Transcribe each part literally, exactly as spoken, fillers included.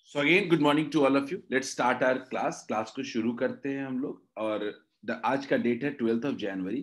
So again good morning to all of you. Let's start our class. Class को शुरू करते हैं हम लोग। और द, आज का डेट है ट्वेल्थ ऑफ जनवरी।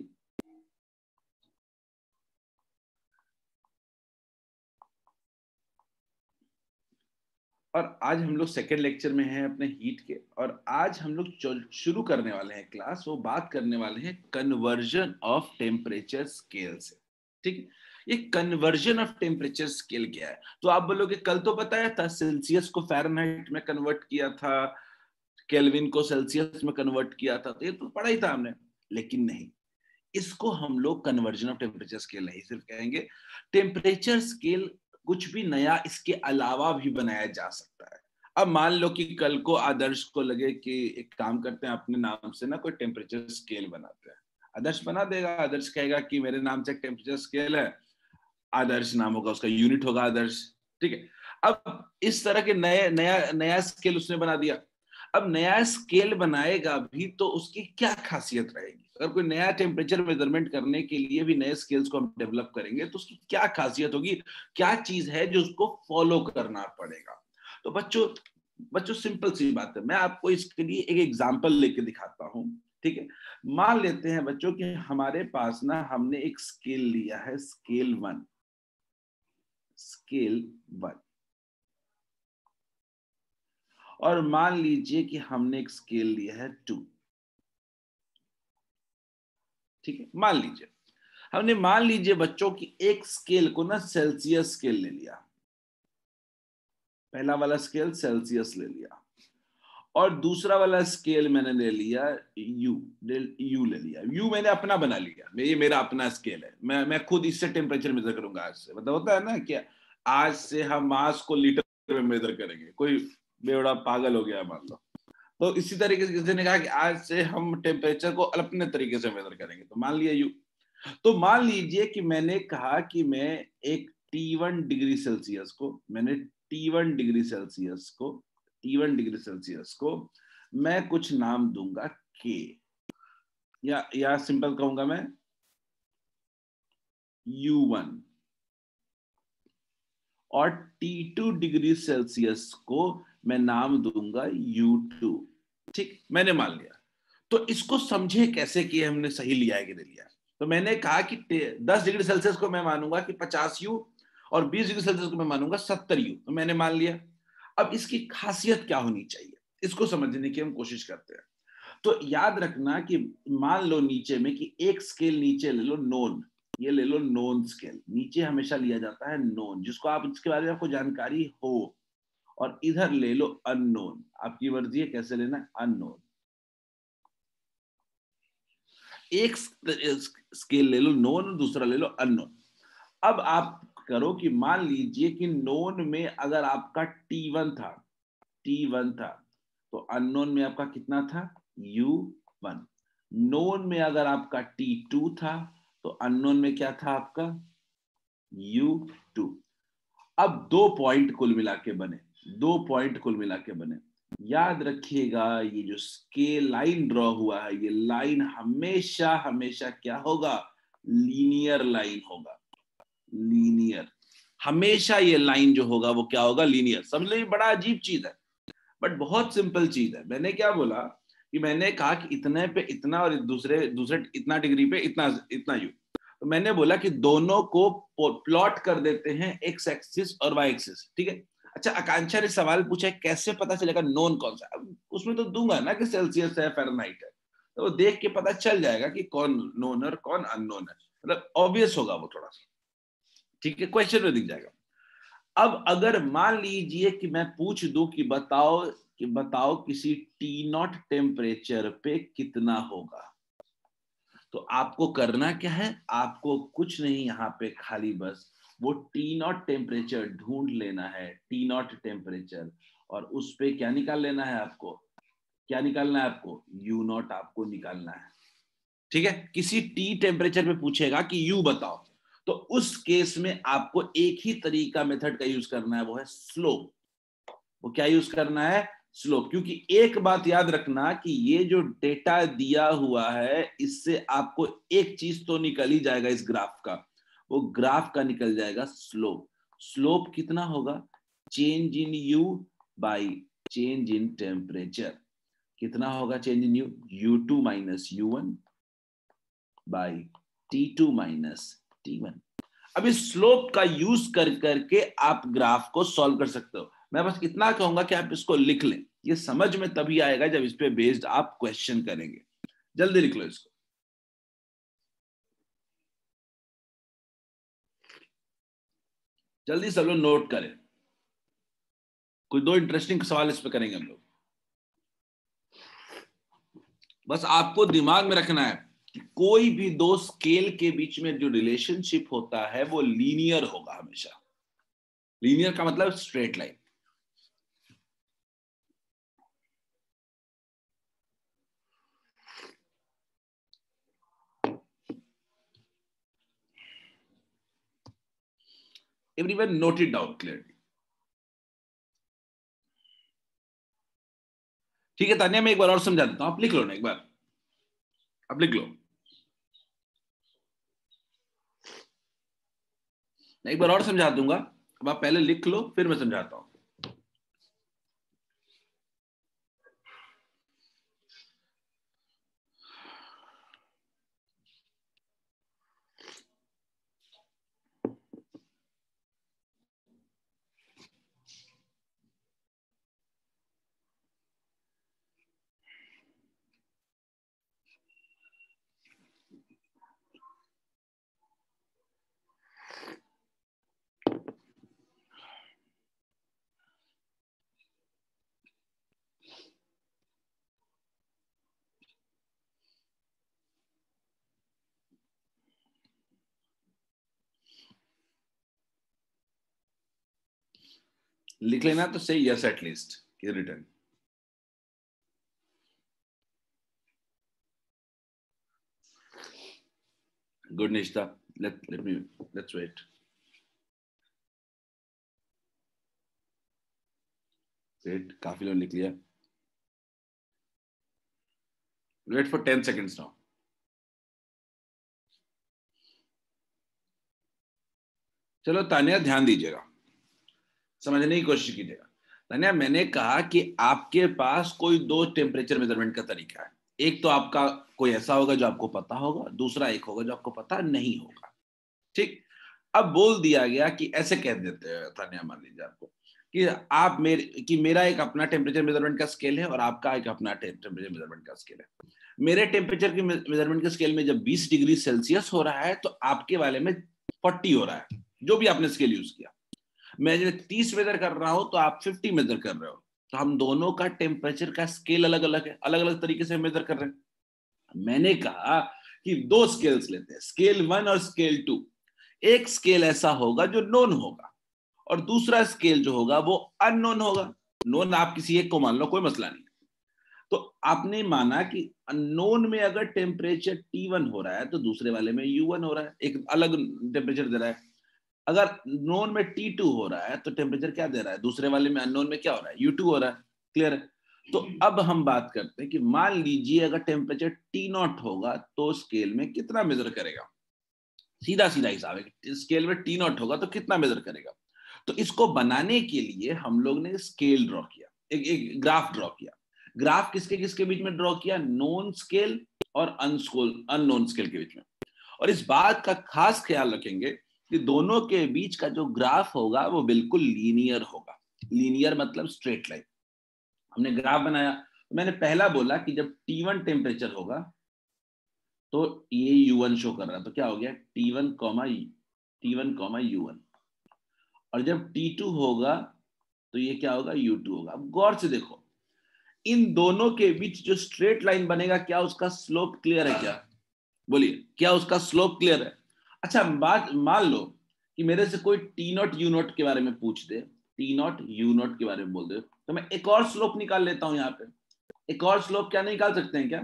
और आज हम लोग सेकेंड लेक्चर में हैं अपने हीट के। और आज हम लोग शुरू करने वाले हैं क्लास। वो बात करने वाले हैं कन्वर्जन ऑफ टेम्परेचर स्केल से। ठीक है, ये कन्वर्जन ऑफ टेम्परेचर स्केल क्या है? तो आप बोलोगे कल तो बताया था सेल्सियस को फ़ारेनहाइट में कन्वर्ट किया था, केल्विन को सेल्सियस में कन्वर्ट किया था, तो ये तो पढ़ा ही था हमने। लेकिन नहीं, इसको हम लोग कन्वर्जन ऑफ टेम्परेचर स्केल नहीं सिर्फ कहेंगे, टेम्परेचर स्केल कुछ भी नया इसके अलावा भी बनाया जा सकता है। अब मान लो कि कल को आदर्श को लगे कि एक काम करते हैं, अपने नाम से ना कोई टेम्परेचर स्केल बनाते हैं। आदर्श बना देगा। आदर्श कहेगा कि मेरे नाम से एक टेम्परेचर स्केल है, आदर्श नाम होगा, उसका यूनिट होगा आदर्श। ठीक है, अब इस तरह के नए नया नया स्केल उसने बना दिया। अब नया स्केल बनाएगा भी तो उसकी क्या खासियत रहेगी? अगर कोई नया टेम्परेचर मेजरमेंट करने के लिए भी नए स्केल्स को हम डेवलप करेंगे तो उसकी क्या खासियत होगी, क्या चीज है जो उसको फॉलो करना पड़ेगा? तो बच्चों बच्चों सिंपल सी बात है, मैं आपको इसके लिए एक एग्जांपल लेके दिखाता हूँ। ठीक है, मान लेते हैं बच्चों कि हमारे पास ना हमने एक स्केल लिया है, स्केल वन। स्केल वन और मान लीजिए कि हमने एक स्केल लिया है टू। ठीक है, मान लीजिए हमने मान लीजिए बच्चों की एक स्केल को ना सेल्सियस स्केल ले लिया। पहला वाला स्केल सेल्सियस ले लिया और दूसरा वाला स्केल मैंने ले लिया यू यू ले लिया। यू मैंने अपना बना लिया, ये मेरा अपना स्केल है। मैं मैं खुद इससे टेम्परेचर मेजर करूंगा आज से। मतलब होता है ना कि आज से हम मास को लीटर में मेजर करेंगे। कोई बेवड़ा पागल हो गया मान लो, तो इसी तरीके से किसी ने कहा कि आज से हम टेम्परेचर को अपने तरीके से मेजर करेंगे, तो मान लिया यू। तो मान लीजिए कि मैंने कहा कि मैं एक टी वन डिग्री सेल्सियस को मैंने टी वन डिग्री सेल्सियस को टी वन डिग्री सेल्सियस को मैं कुछ नाम दूंगा के, या या सिंपल कहूंगा मैं यू वन। और टी टू डिग्री सेल्सियस को मैं नाम दूंगा यू टू। ठीक, मैंने मान लिया। तो इसको समझे कैसे कि हमने सही लिया है कि नहीं लिया। तो मैंने कहा कि दस डिग्री सेल्सियस को मैं मानूंगा कि पचास यू और बीस डिग्री सेल्सियस को मैं मानूंगा सत्तर यू। तो मैंने मान लिया। अब इसकी खासियत क्या होनी चाहिए, इसको समझने की हम कोशिश करते हैं। तो याद रखना कि मान लो नीचे में कि एक स्केल नीचे ले लो नोन, ये ले लो नोन स्केल। नीचे हमेशा लिया जाता है नोन, जिसको आप इसके बारे में आपको जानकारी हो। और इधर ले लो अननोन, आपकी मर्जी है कैसे लेना है, अननोन। एक स्केल ले लो नोन, दूसरा ले लो अननोन। अब आप करो कि मान लीजिए कि नोन में अगर आपका टी वन था टी वन था तो अननोन में आपका कितना था, यू वन। नोन में अगर आपका टी टू था तो अननोन में क्या था आपका, यू टू। अब दो पॉइंट कुल मिला के बने दो पॉइंट कुल मिला के बने। याद रखिएगा ये जो स्केल लाइन ड्रॉ हुआ है, ये लाइन हमेशा हमेशा क्या होगा, लीनियर लाइन होगा। लीनियर, हमेशा ये लाइन जो होगा वो क्या होगा, लीनियर। समझ लो, बड़ा अजीब चीज है बट बहुत सिंपल चीज है। मैंने क्या बोला कि मैंने कहा कि इतने पे इतना और दूसरे दूसरे इतना डिग्री पे इतना इतना यू। तो मैंने बोला कि दोनों को प्लॉट कर देते हैं एक्स एक्सिस और वाई एक्सिस। ठीक है, अच्छा आकांक्षा ने सवाल पूछा कैसे पता चलेगा नोन कौन सा। अब उसमें तो दूंगा ना कि सेल्सियस है, फ़ारेनहाइट है, तो वो देख के पता चल जाएगा कि कौन नोन है और कौन अननोन है। मतलब ऑब्वियस होगा वो थोड़ा सा। ठीक है, क्वेश्चन में दिख जाएगा। अब अगर मान लीजिए कि मैं पूछ दूं कि बताओ कि बताओ किसी टी नॉट टेम्परेचर पे कितना होगा, तो आपको करना क्या है, आपको कुछ नहीं, यहाँ पे खाली बस वो टी नॉट टेम्परेचर ढूंढ लेना है, टी नॉट टेम्परेचर, और उस पे क्या निकाल लेना है आपको, क्या निकालना है आपको, यू नॉट आपको निकालना है। ठीक है, किसी टी टेम्परेचर पे पूछेगा कि यू बताओ, तो उस केस में आपको एक ही तरीका मेथड का यूज करना है, वो है स्लोप। वो क्या यूज करना है, स्लोप। क्योंकि एक बात याद रखना कि ये जो डेटा दिया हुआ है इससे आपको एक चीज तो निकल ही जाएगा इस ग्राफ का, वो ग्राफ का निकल जाएगा स्लोप। स्लोप कितना होगा, change in U by change in temperature. कितना होगा change in U? U two minus U one by T two minus T one. अब इस स्लोप का यूज कर करके आप ग्राफ को सॉल्व कर सकते हो। मैं बस इतना कहूंगा कि आप इसको लिख लें, ये समझ में तभी आएगा जब इस पे बेस्ड आप क्वेश्चन करेंगे। जल्दी लिख लो इसको। जल्दी सब लोग नोट करें, कोई दो इंटरेस्टिंग सवाल इस पे करेंगे हम लोग। बस आपको दिमाग में रखना है कि कोई भी दो स्केल के बीच में जो रिलेशनशिप होता है वो लीनियर होगा हमेशा। लीनियर का मतलब straight line. Everyone note it down clearly. ठीक है तान्या, मैं एक बार और समझा देता हूं, आप लिख लो ना एक बार, आप लिख लो। मैं एक बार और समझा दूंगा, अब आप पहले लिख लो फिर मैं समझाता हूं। लिख लेना तो सही, yes at least return. Good Nishta, let let me let's wait wait काफी लोग लिख लिया। wait for ten seconds now। चलो तान्या ध्यान दीजिएगा, समझने की कोशिश कीजिएगा। तान्या मैंने कहा कि आपके पास कोई दो टेम्परेचर मेजरमेंट का तरीका है। एक तो आपका कोई ऐसा होगा जो आपको पता होगा, दूसरा एक होगा जो आपको पता नहीं होगा। ठीक, अब बोल दिया गया कि ऐसे कह देते हैं तान्या, मान लीजिए आपको कि आप मेरे कि मेरा एक अपना टेम्परेचर मेजरमेंट का स्केल है और आपका एक अपना टेम्परेचर मेजरमेंट का स्केल है। मेरे टेम्परेचर के मेजरमेंट के स्केल में जब बीस डिग्री सेल्सियस हो रहा है तो आपके वाले में चालीस हो रहा है, जो भी आपने स्केल यूज किया। मैं जब तीस मेजर कर रहा हूं तो आप पचास मेजर कर रहे हो, तो हम दोनों का टेम्परेचर का स्केल अलग अलग है, अलग अलग तरीके से मेजर कर रहे हैं। मैंने कहा कि दो स्केल्स लेते हैं, स्केल वन और स्केल टू। एक स्केल ऐसा होगा जो नोन होगा और दूसरा स्केल जो होगा वो अननोन होगा। नोन आप किसी एक को मान लो, कोई मसला नहीं। तो आपने माना कि अननोन में अगर टेम्परेचर टी वन हो रहा है तो दूसरे वाले में यू वन हो रहा है, एक अलग टेम्परेचर दे रहा है। अगर नोन में टी टू हो रहा है तो टेम्परेचर क्या दे रहा है, दूसरे वाले में अननोन में क्या हो रहा है, यू टू हो रहा है। क्लियर है? तो अब हम बात करते हैं कि मान लीजिए अगर टेम्परेचर टी नॉट होगा तो स्केल में कितना मेजर करेगा। सीधा सीधा हिसाब है, स्केल में टी नॉट होगा तो कितना मेजर करेगा। तो इसको बनाने के लिए हम लोग ने स्केल ड्रॉ किया, एक एक ग्राफ ड्रॉ किया। ग्राफ किसके किसके बीच में ड्रॉ किया, नोन स्केल और अनस्कोल अननोन स्केल के बीच में। और इस बात का खास ख्याल रखेंगे कि दोनों के बीच का जो ग्राफ होगा वो बिल्कुल लीनियर होगा। लीनियर मतलब स्ट्रेट लाइन। हमने ग्राफ बनाया तो मैंने पहला बोला कि जब टी वन टेम्परेचर होगा तो ये यू वन शो कर रहा है, तो क्या हो गया T one comma T one comma U one. और जब टी टू होगा तो ये क्या होगा, यू टू होगा। अब गौर से देखो, इन दोनों के बीच जो स्ट्रेट लाइन बनेगा, क्या उसका स्लोप क्लियर है? क्या बोलिए, क्या उसका स्लोप क्लियर है? अच्छा बात मान लो कि मेरे से कोई टी नॉट यू नॉट के बारे में पूछ दे, टी नॉट यू नॉट के बारे में बोल दे, तो मैं एक और स्लोप निकाल लेता हूं। यहाँ पे एक और स्लोप क्या निकाल सकते हैं क्या,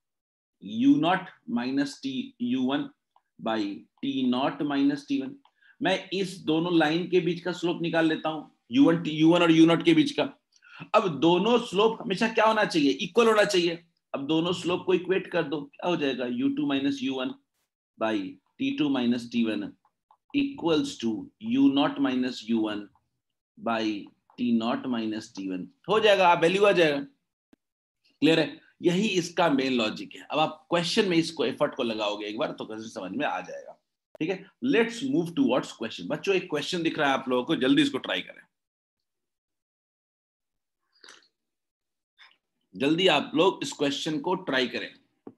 U naught minus T U one by T naught minus T one. मैं इस दोनों लाइन के बीच का स्लोप निकाल लेता हूं, यू वन यू वन और यू नॉट के बीच का। अब दोनों स्लोप हमेशा क्या होना चाहिए, इक्वल होना चाहिए। अब दोनों स्लोप को इक्वेट कर दो, क्या हो जाएगा, U two minus U one by T two minus T one equals to U naught minus U one by T naught minus T one हो जाएगा, आप वैल्यू आ जाएगा। क्लियर है? यही इसका मेन लॉजिक है। अब आप क्वेश्चन में इसको एफर्ट को लगाओगे एक बार तो क्वेश्चन समझ में आ जाएगा। ठीक है, लेट्स मूव टुवर्ड्स क्वेश्चन। बच्चों एक क्वेश्चन दिख रहा है आप लोगों को, जल्दी इसको ट्राई करें, जल्दी आप लोग इस क्वेश्चन को ट्राई करें।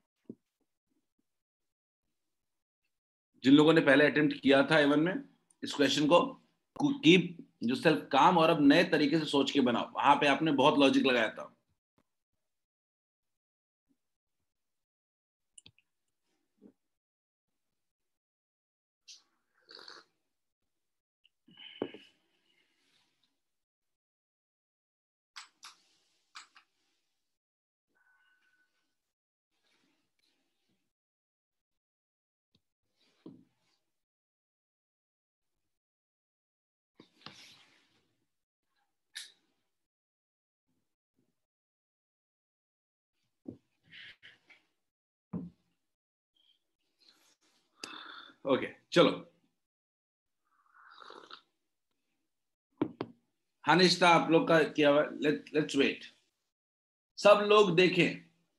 जिन लोगों ने पहले अटेम्प्ट किया था एवन में, इस क्वेश्चन को कीप जो सेल्फ काम और अब नए तरीके से सोच के बनाओ। वहां पे आपने बहुत लॉजिक लगाया था। ओके okay, चलो हाँ निश्ता आप लोग का किया हुआ, लेट लेट्स वेट। सब लोग देखें,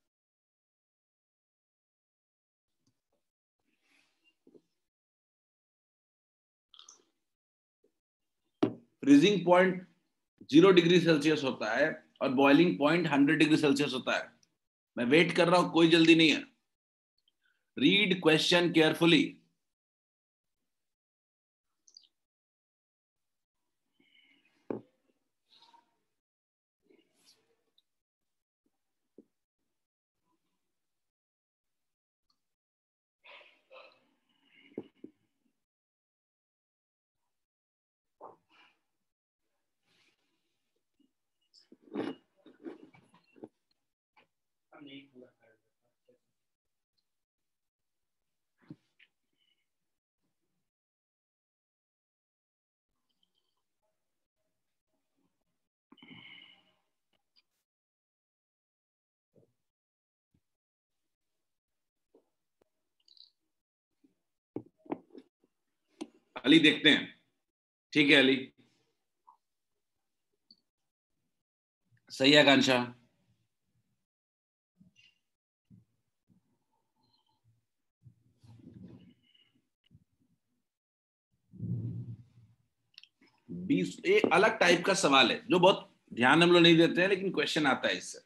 freezing point zero degree Celsius होता है और boiling point hundred degree Celsius होता है। मैं वेट कर रहा हूं, कोई जल्दी नहीं है। Read question carefully. अली देखते हैं, ठीक है अली, सही है आकांक्षा। बीस एक अलग टाइप का सवाल है जो बहुत ध्यान हम लोग नहीं देते हैं, लेकिन क्वेश्चन आता है इससे।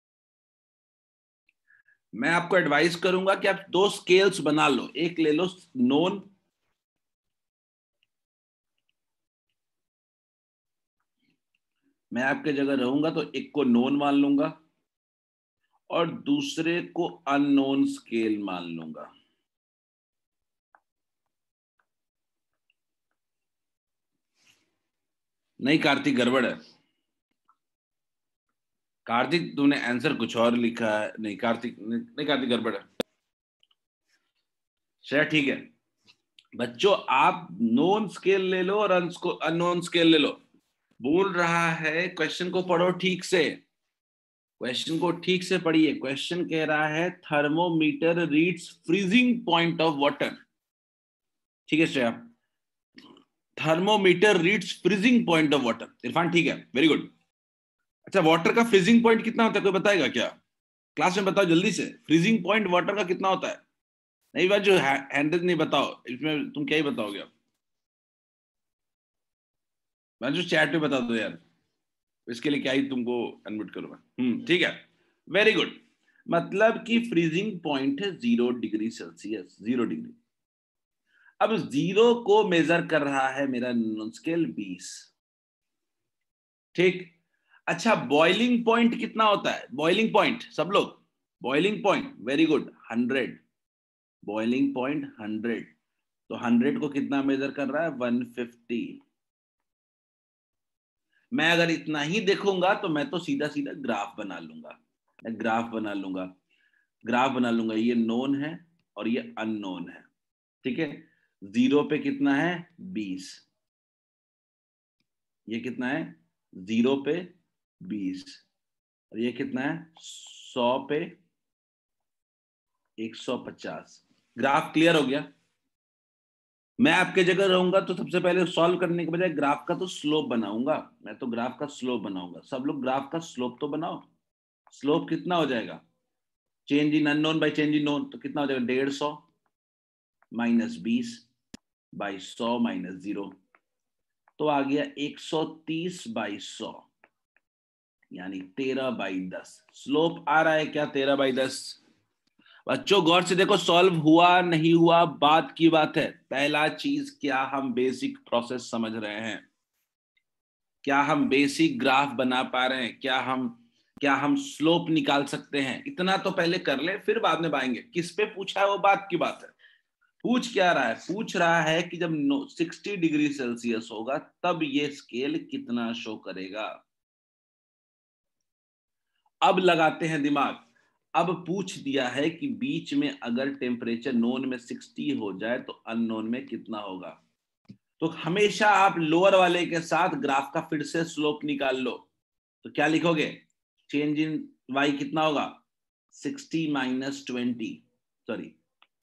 मैं आपको एडवाइस करूंगा कि आप दो स्केल्स बना लो, एक ले लो नोन, मैं आपके जगह रहूंगा तो एक को नोन मान लूंगा और दूसरे को अननोन स्केल मान लूंगा। नहीं कार्तिक, गड़बड़ है। कार्तिक तुमने आंसर कुछ और लिखा है। नहीं कार्तिक, नहीं कार्तिक, गड़बड़ है। चलिए ठीक है बच्चों, आप नोन स्केल ले लो और अननोन स्केल ले लो। बोल रहा है क्वेश्चन को पढ़ो ठीक से, क्वेश्चन को ठीक से पढ़िए। क्वेश्चन कह रहा है thermometer reads freezing point of water. ठीक है Shreya, thermometer reads freezing point of water. Irfan ठीक है, वेरी गुड। अच्छा वाटर का फ्रीजिंग पॉइंट कितना होता है, कोई बताएगा क्या? क्लास में बताओ जल्दी से, फ्रीजिंग पॉइंट वाटर का कितना होता है? नहीं बात जो हैंड नहीं बताओ, इसमें तुम क्या ही बताओगे अब? मैं जो चैट पे बता दो यार, इसके लिए क्या ही तुमको अनम्यूट करूंगा। हम्म ठीक है, वेरी गुड। मतलब कि फ्रीजिंग पॉइंट है zero degree Celsius, zero degree. अब जीरो को मेजर कर रहा है मेरा स्केल बीस। ठीक, अच्छा बॉइलिंग पॉइंट कितना होता है? बॉइलिंग पॉइंट सब लोग, boiling point very good, hundred. Boiling point hundred, तो हंड्रेड को कितना मेजर कर रहा है? One fifty. मैं अगर इतना ही देखूंगा तो मैं तो सीधा सीधा ग्राफ बना लूंगा, मैं ग्राफ बना लूंगा, ग्राफ बना लूंगा। ये नोन है और ये अननोन है। ठीक है, जीरो पे कितना है? बीस। ये कितना है? जीरो पे बीस। और ये कितना है? सौ पे एक सौ पचास। ग्राफ क्लियर हो गया? मैं आपके जगह रहूंगा तो सबसे पहले सॉल्व करने के बजाय ग्राफ का तो स्लोप बनाऊंगा, मैं तो ग्राफ का स्लोप बनाऊंगा। सब लोग ग्राफ का स्लोप तो बनाओ। स्लोप कितना हो जाएगा, change in unknown by change in known, तो कितना हो जाएगा, डेढ़ सौ माइनस बीस बाई सौ माइनस जीरो, तो आ गया एक सौ तीस बाई सौ, यानी तेरह बाई दस। स्लोप आ रहा है क्या, तेरह बाई दस। बच्चों गौर से देखो, सॉल्व हुआ नहीं हुआ बात की बात है। पहला चीज, क्या हम बेसिक प्रोसेस समझ रहे हैं, क्या हम बेसिक ग्राफ बना पा रहे हैं, क्या हम क्या हम स्लोप निकाल सकते हैं, इतना तो पहले कर ले, फिर बाद में पाएंगे। किस पे पूछा है वो बात की बात है। पूछ क्या रहा है, पूछ रहा है कि जब साठ डिग्री सेल्सियस होगा तब ये स्केल कितना शो करेगा। अब लगाते हैं दिमाग। अब पूछ दिया है कि बीच में अगर टेम्परेचर नोन में साठ हो जाए तो अननोन में कितना होगा। तो हमेशा आप लोअर वाले के साथ ग्राफ का फिर से स्लोप निकाल लो। तो क्या लिखोगे, चेंज इन वाई कितना होगा, साठ माइनस ट्वेंटी, सॉरी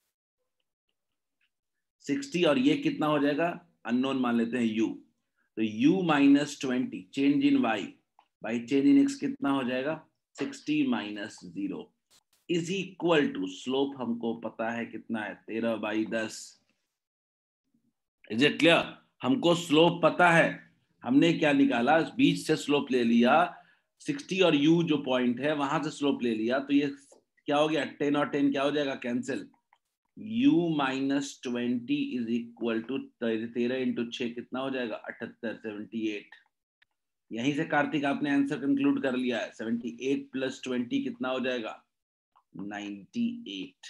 साठ, और ये कितना हो जाएगा, अननोन मान लेते हैं u, तो u minus twenty change in y by change in x कितना हो जाएगा, साठ minus zero is equal to, slope हमको पता है कितना है, तेरह बाई दस। इज इट क्लियर, हमको स्लोप पता है, हमने क्या निकाला, बीच से स्लोप ले लिया, साठ और u जो पॉइंट है वहां से स्लोप ले लिया, तो ये क्या हो गया, टेन और टेन क्या हो जाएगा, cancel, u minus twenty is equal to तेरह इंटू छह कितना हो जाएगा, अठहत्तर, सेवेंटी एट। यहीं से कार्तिक आपने आंसर कंक्लूड कर लिया है। सेवेंटी एट प्लस ट्वेंटी कितना हो जाएगा, नाइंटी एट।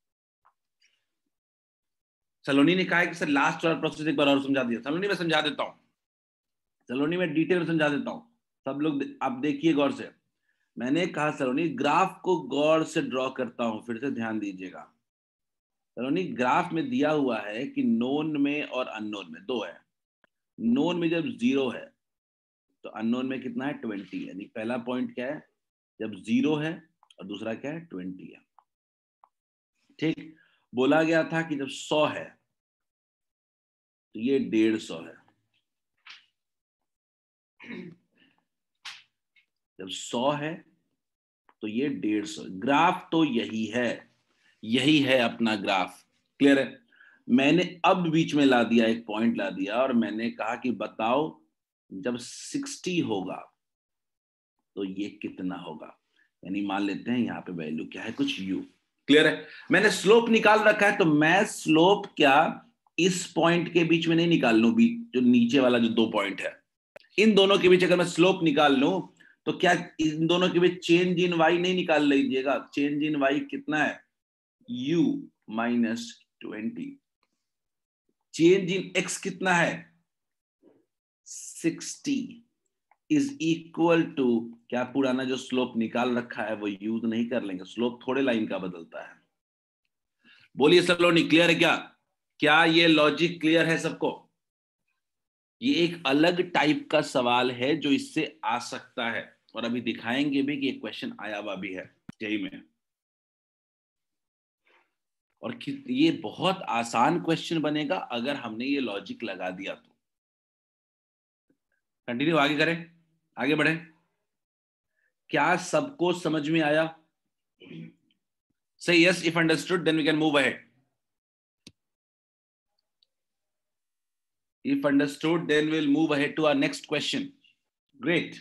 सलोनी ने कहा है कि सर लास्ट वाला प्रोसेस एक बार और समझा दिया। सलोनी में समझा देता हूं, सलोनी में डिटेल में समझा देता हूं, सब लोग आप देखिए गौर से। मैंने कहा सलोनी ग्राफ को गौर से ड्रॉ करता हूं, फिर से ध्यान दीजिएगा। सलोनी ग्राफ में दिया हुआ है कि नोन में और अननोन में दो है। नोन में जब जीरो है तो अननोन में कितना है, ट्वेंटी, यानी पहला पॉइंट क्या है, जब जीरो है, और दूसरा क्या है, ट्वेंटी है। ठीक, बोला गया था कि जब सौ है तो ये डेढ़ सौ है, जब सौ है तो ये डेढ़ सौ। ग्राफ तो यही है, यही है अपना ग्राफ। क्लियर है। मैंने अब बीच में ला दिया, एक पॉइंट ला दिया, और मैंने कहा कि बताओ जब साठ होगा तो ये कितना होगा, यानी मान लेते हैं यहाँ पे वैल्यू क्या है, कुछ u। क्लियर है। मैंने स्लोप निकाल रखा है, तो मैं स्लोप क्या इस पॉइंट के बीच में नहीं निकाल लूं, बीच जो नीचे वाला जो दो पॉइंट है, इन दोनों के बीच अगर मैं स्लोप निकाल लूं तो क्या इन दोनों के बीच चेंज इन y नहीं निकाल लीजिएगा, चेंज इन y कितना है, u minus twenty, change in x कितना है, साठ इज इक्वल टू, क्या पुराना जो स्लोप निकाल रखा है वो यूज नहीं कर लेंगे, स्लोप थोड़े लाइन का बदलता है। बोलिए सलोनी, क्लियर है क्या, क्या ये लॉजिक क्लियर है सबको। ये एक अलग टाइप का सवाल है जो इससे आ सकता है, और अभी दिखाएंगे भी कि एक क्वेश्चन आया हुआ भी है यही में, और ये बहुत आसान क्वेश्चन बनेगा अगर हमने ये लॉजिक लगा दिया तो। कंटिन्यू आगे करें, आगे बढ़े, क्या सबको समझ में आया। Say yes if understood, then we can move ahead. If understood, then we'll move ahead to our next question. Great.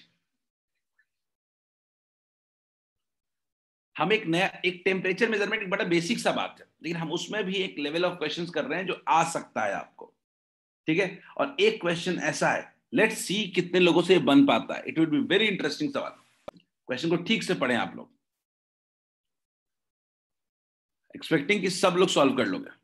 हम एक नया, एक टेम्परेचर मेजरमेंट एक बड़ा बेसिक सा बात है, लेकिन हम उसमें भी एक लेवल ऑफ क्वेश्चंस कर रहे हैं जो आ सकता है आपको, ठीक है। और एक क्वेश्चन ऐसा है, लेट्स सी कितने लोगों से बन पाता है। It would be very interesting सवाल, क्वेश्चन को ठीक से पढ़ें आप लोग, एक्सपेक्टिंग कि सब लोग सॉल्व कर लोगे।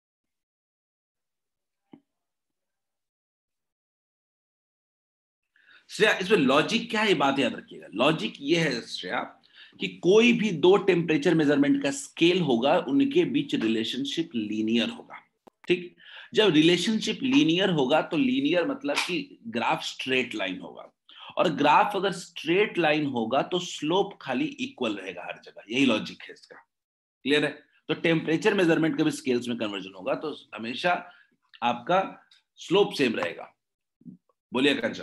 श्रेया, इसमें लॉजिक क्या है, ये बात याद रखिएगा। लॉजिक ये है श्रेया कि कोई भी दो टेम्परेचर मेजरमेंट का स्केल होगा, उनके बीच रिलेशनशिप लीनियर होगा। ठीक, जब रिलेशनशिप लीनियर होगा तो लीनियर मतलब कि ग्राफ स्ट्रेट लाइन होगा, और ग्राफ अगर स्ट्रेट लाइन होगा तो स्लोप खाली इक्वल रहेगा हर जगह, यही लॉजिक है इसका। क्लियर है। तो टेम्परेचर मेजरमेंट के भी स्केल्स में कन्वर्जन होगा तो हमेशा आपका स्लोप सेम रहेगा। बोलिए आकांक्षा,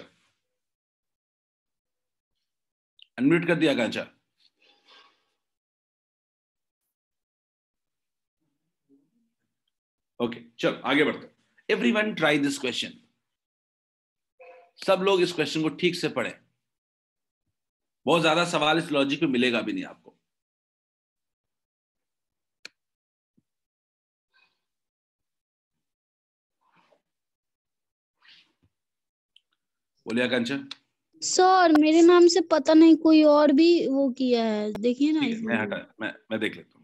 अनम्यूट कर दिया आकांक्षा। ओके चलो आगे बढ़ते हैं। एवरीवन ट्राई दिस क्वेश्चन, सब लोग इस क्वेश्चन को ठीक से पढ़ें। बहुत ज्यादा सवाल इस लॉजिक पे मिलेगा भी नहीं आपको। बोलिए आकांक्षा। सर मेरे नाम से पता नहीं कोई और भी वो किया है, देखिए ना। ठीक है, मैं हटा मैं मैं देख लेता हूँ।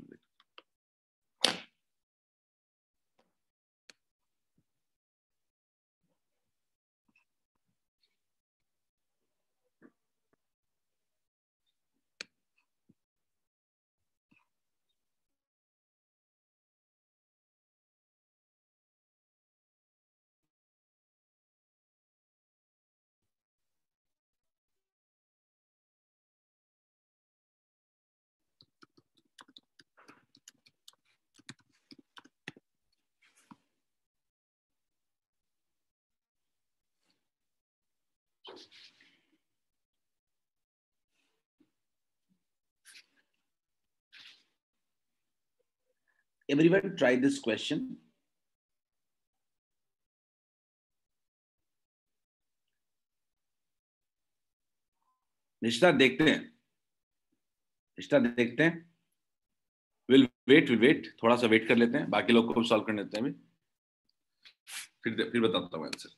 Everyone try this question. निष्ठा देखते हैं, निष्ठा देखते हैं। विल वेट विल वेट थोड़ा सा वेट कर लेते हैं, बाकी लोग को सॉल्व कर लेते हैं अभी, फिर फिर बताता हूँ आंसर।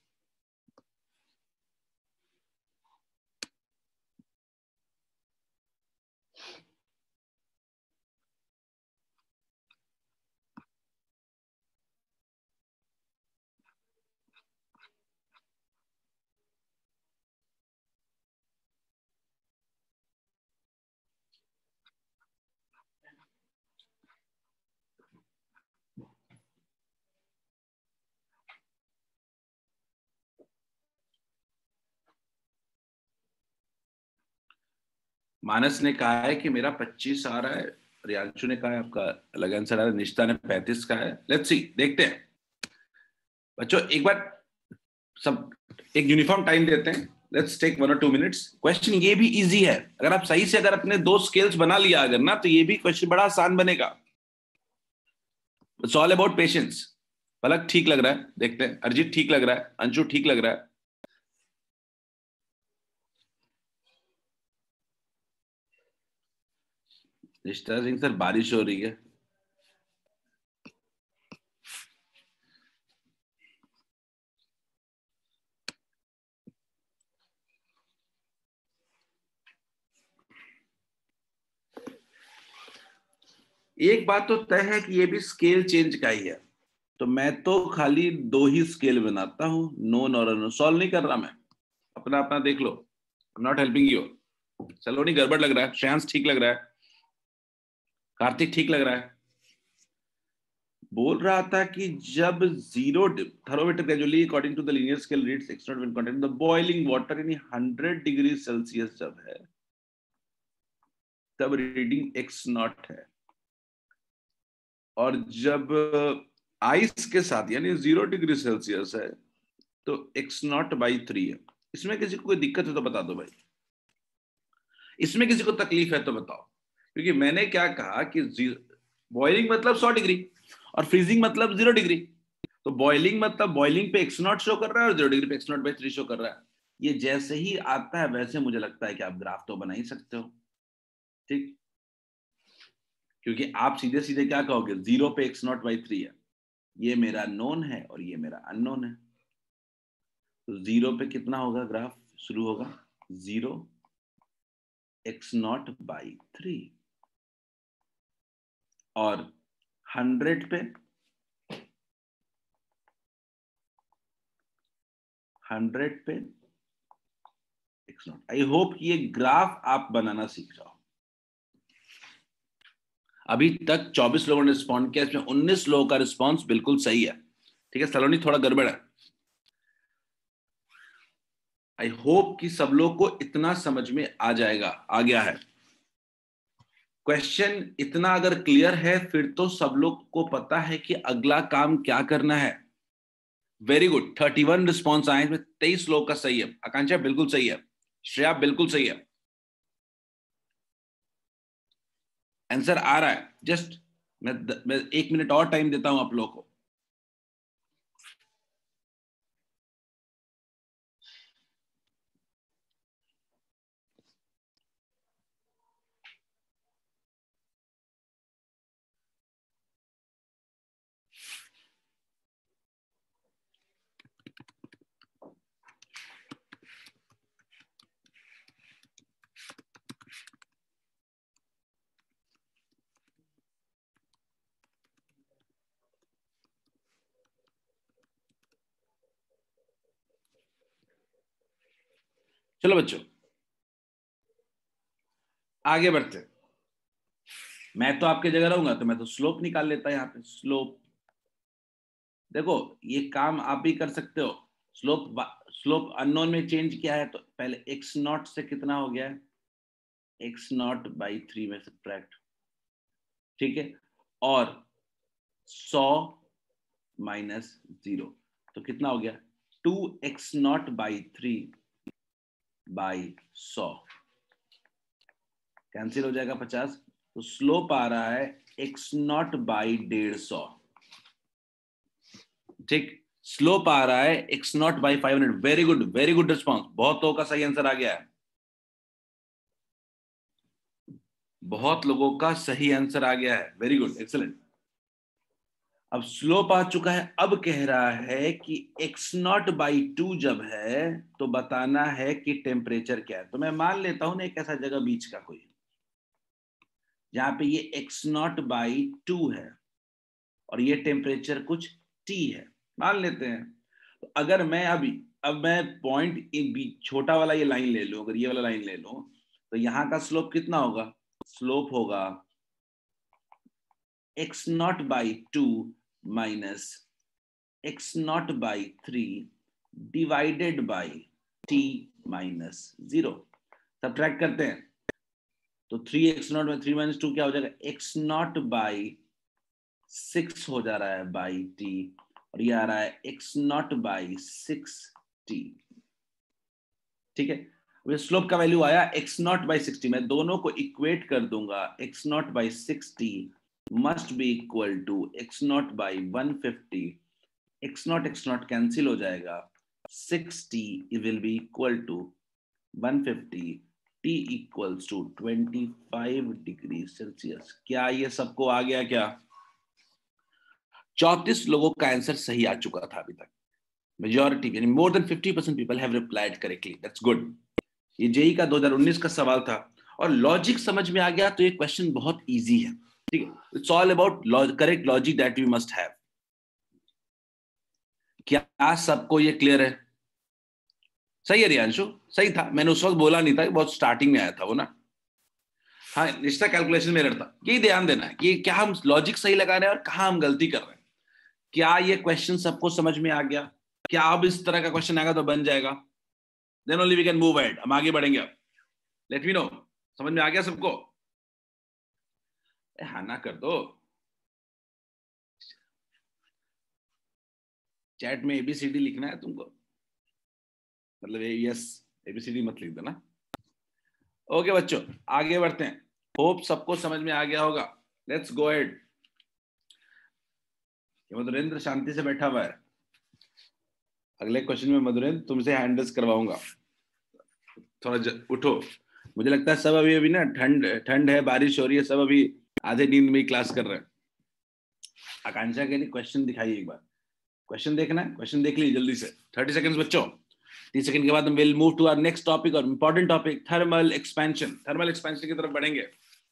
मानस ने कहा है कि मेरा पच्चीस आ रहा है, रियांशु ने कहा है आपका अलग आंसर आ रहा है, निष्ठा ने पैंतीस का है। लेट्स सी, देखते हैं बच्चों। एक बार सब एक यूनिफॉर्म टाइम देते हैं। लेट्स टेक वन और टू मिनट्स। क्वेश्चन ये भी इजी है, अगर आप सही से अगर अपने दो स्केल्स बना लिया अगर ना, तो ये भी क्वेश्चन बड़ा आसान बनेगा। It's all about patience. Palak ठीक लग रहा है, देखते हैं। अरिजीत ठीक लग रहा है, अंशु ठीक लग रहा है। निष्ठा सिंह सर बारिश हो रही है। एक बात तो तय है कि ये भी स्केल चेंज का ही है, तो मैं तो खाली दो ही स्केल बनाता हूं, नोन और अननोन। सॉल्व नहीं कर रहा मैं, अपना अपना देख लो। I am not helping you. Saloni गड़बड़ लग रहा है, श्रेयांश ठीक लग रहा है, कार्तिक ठीक लग रहा है। बोल रहा था कि जब zero thermometer gradually according to the linear scale reads x naught when content the boiling water यानी हंड्रेड डिग्री सेल्सियस जब है तब रीडिंग एक्स नॉट है, और जब आइस के साथ यानी जीरो डिग्री सेल्सियस है तो एक्स नॉट बाई थ्री है। इसमें किसी को कोई दिक्कत है तो बता दो भाई, इसमें किसी को तकलीफ है तो बताओ। क्योंकि मैंने क्या कहा कि बॉइलिंग मतलब सौ डिग्री और फ्रीजिंग मतलब जीरो डिग्री, तो बॉइलिंग मतलब बॉइलिंग पे एक्स नॉट शो कर रहा है और जीरो डिग्री पे x naught by three show कर रहा है। ये जैसे ही आता है वैसे मुझे लगता है कि आप ग्राफ तो बना ही सकते हो, ठीक। क्योंकि आप सीधे सीधे क्या कहोगे, जीरो पे एक्स नॉट बाई थ्री है, ये मेरा नोन है और ये मेरा अननोन है, तो जीरो पे कितना होगा ग्राफ शुरू होगा, zero x naught by three, और हंड्रेड पे हंड्रेड पे एक्स नॉट। आई होप ये ग्राफ आप बनाना सीख जाओ। अभी तक चौबीस लोगों ने रिस्पॉन्ड किया, इसमें उन्नीस लोगों का रिस्पॉन्स बिल्कुल सही है, ठीक है। सलोनी थोड़ा गड़बड़ है। आई होप कि सब लोग को इतना समझ में आ जाएगा, आ गया है क्वेश्चन। इतना अगर क्लियर है फिर तो सब लोग को पता है कि अगला काम क्या करना है। Very good, thirty one response आए इसमें, तेईस लोग का सही है। आकांक्षा बिल्कुल सही है, श्रेया बिल्कुल सही है, आंसर आ रहा है। जस्ट मैं मैं एक मिनट और टाइम देता हूं आप लोगों को। चलो बच्चों आगे बढ़ते हैं। मैं तो आपके जगह रहूंगा तो मैं तो स्लोप निकाल लेता यहाँ पे। स्लोप देखो ये काम आप भी कर सकते हो। स्लोप स्लोप अननोन में चेंज किया है तो पहले एक्स नॉट से कितना हो गया है, एक्स नॉट बाई थ्री में सब्ट्रैक्ट, ठीक है, और सौ माइनस जीरो तो कितना हो गया, two x naught by three by सौ, कैंसिल हो जाएगा पचास। तो स्लोप आ रहा है एक्स नॉट बाई डेढ़ सौ, ठीक। स्लोप आ रहा है x naught by five hundred. Very good, very good response, बहुत लोगों का सही आंसर आ गया है, बहुत लोगों का सही आंसर आ गया है, वेरी गुड, एक्सेलेंट। अब स्लोप आ चुका है, अब कह रहा है कि एक्स नॉट बाई टू जब है तो बताना है कि टेम्परेचर क्या है। तो मैं मान लेता हूं ना एक ऐसा जगह बीच का कोई जहां पे ये एक्स नॉट बाई टू है और ये टेम्परेचर कुछ टी है, मान लेते हैं। तो अगर मैं अभी अब मैं पॉइंट छोटा वाला ये लाइन ले लूं, अगर ये वाला लाइन ले लूं तो यहां का स्लोप कितना होगा, स्लोप होगा x naught by two minus x naught by three divided by t minus zero. Subtract करते हैं तो three x naught by three minus two क्या हो जाएगा, एक्स नॉट बाई सिक्स हो जा रहा है बाई टी, और ये आ रहा है x naught by sixty, ठीक है। अब स्लोप का वैल्यू आया एक्स नॉट बाई सिक्सटी, मैं दोनों को इक्वेट कर दूंगा, x naught by sixty must be equal to x naught by one fifty, x naught x naught cancel हो जाएगा, sixty will be equal to one fifty, t equals to twenty five degree Celsius. क्या ये सबको आ गया क्या? चौंतीस लोगों का आंसर सही आ चुका था अभी तक, मेजॉरिटी यानी more than fifty percent people have replied correctly, that's good. ये जेई का दो हज़ार उन्नीस का सवाल था और लॉजिक समझ में आ गया तो ये क्वेश्चन बहुत इजी है, ठीक है। It's all about correct logic that we must have. क्या सबको ये क्लियर है? सही है रियांशु, सही था, मैंने उस वक्त बोला नहीं था, बहुत स्टार्टिंग में आया था वो ना। हाँ निश्चित कैलकुलेशन में था, यही ध्यान देना है कि क्या हम लॉजिक सही लगा रहे हैं और कहाँ हम गलती कर रहे हैं। क्या ये क्वेश्चन सबको समझ में आ गया? क्या अब इस तरह का क्वेश्चन आएगा तो बन जाएगा, then only we can move ahead, हम आगे बढ़ेंगे। अब लेट मी नो, समझ में आ गया सबको? हाँ ना कर दो, चैट में एबीसीडी लिखना है तुमको, मतलब यस एबीसीडी मत लिख देना। ओके बच्चों आगे बढ़ते हैं, होप सबको समझ में आ गया होगा। Let's go ahead. मधुरेंद्र शांति से बैठा हुआ है, अगले क्वेश्चन में मधुरेंद्र तुमसे हैंडल्स करवाऊंगा, थोड़ा ज... उठो। मुझे लगता है सब अभी अभी ना ठंड ठंड है, बारिश हो रही है, सब अभी आधे नींद में ही क्लास कर रहे हैं। आकांक्षा के लिए क्वेश्चन दिखाइए एक बार, क्वेश्चन देखना है, क्वेश्चन देख लीजिए जल्दी से, थर्टी सेकंड्स बच्चों। तीस सेकंड के बाद हम will move to our next topic और important topic thermal expansion. Thermal expansion की तरफ बढ़ेंगे।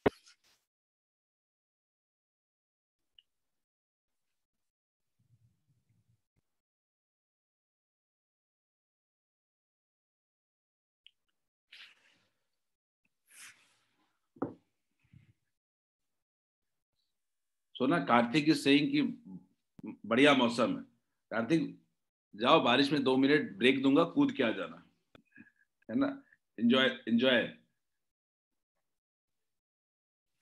सोना कार्तिक इज सेइंग कि बढ़िया मौसम है, कार्तिक जाओ बारिश में दो मिनट ब्रेक दूंगा, कूद के आ जाना, है ना, enjoy enjoy.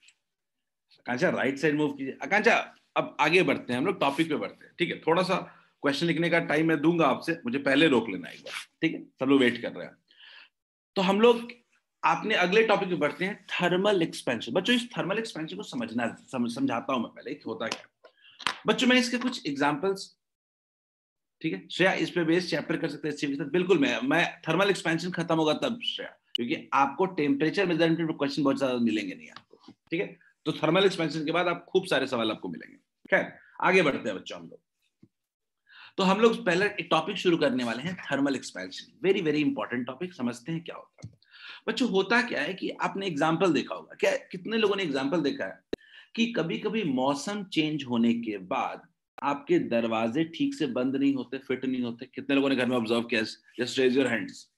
Akanksha right side move कीजिए। आकांक्षा अब आगे बढ़ते हैं, हम लोग टॉपिक पे बढ़ते हैं, ठीक है। थोड़ा सा क्वेश्चन लिखने का टाइम मैं दूंगा आपसे, मुझे पहले रोक लेना एक बार, ठीक है? सब लोग वेट कर रहे हैं। तो हम लोग आपने अगले टॉपिक में बढ़ते हैं, थर्मल एक्सपेंशन। बच्चों इस थर्मल एक्सपेंशन को समझना समझ, समझाता हूं मैं पहले कि होता क्या। बच्चों मैं इसके कुछ एग्जांपल्स, ठीक है श्रेया, इस पे बेस चैप्टर कर सकते हैं बिल्कुल। मैं मैं थर्मल एक्सपेंशन खत्म होगा तब श्रेया, क्योंकि आपको टेम्परेचर मेजरमेंट पे क्वेश्चन बहुत ज्यादा मिलेंगे नहीं आपको, ठीक है? तो थर्मल एक्सपेंशन के बाद आप खूब सारे सवाल आपको मिलेंगे। खैर आगे बढ़ते हैं बच्चों हम लोग। तो हम लोग पहले एक टॉपिक शुरू करने वाले हैं, thermal expansion. Very very important topic, समझते हैं क्या होता है। बच्चों होता क्या है कि आपने एग्जाम्पल देखा होगा, क्या कितने लोगों ने एग्जाम्पल देखा है कि कभी कभी मौसम चेंज होने के बाद आपके दरवाजे ठीक से बंद नहीं होते, फिट नहीं होते? कितने लोगों ने घर में ऑब्जर्व किया? Just raise your hands.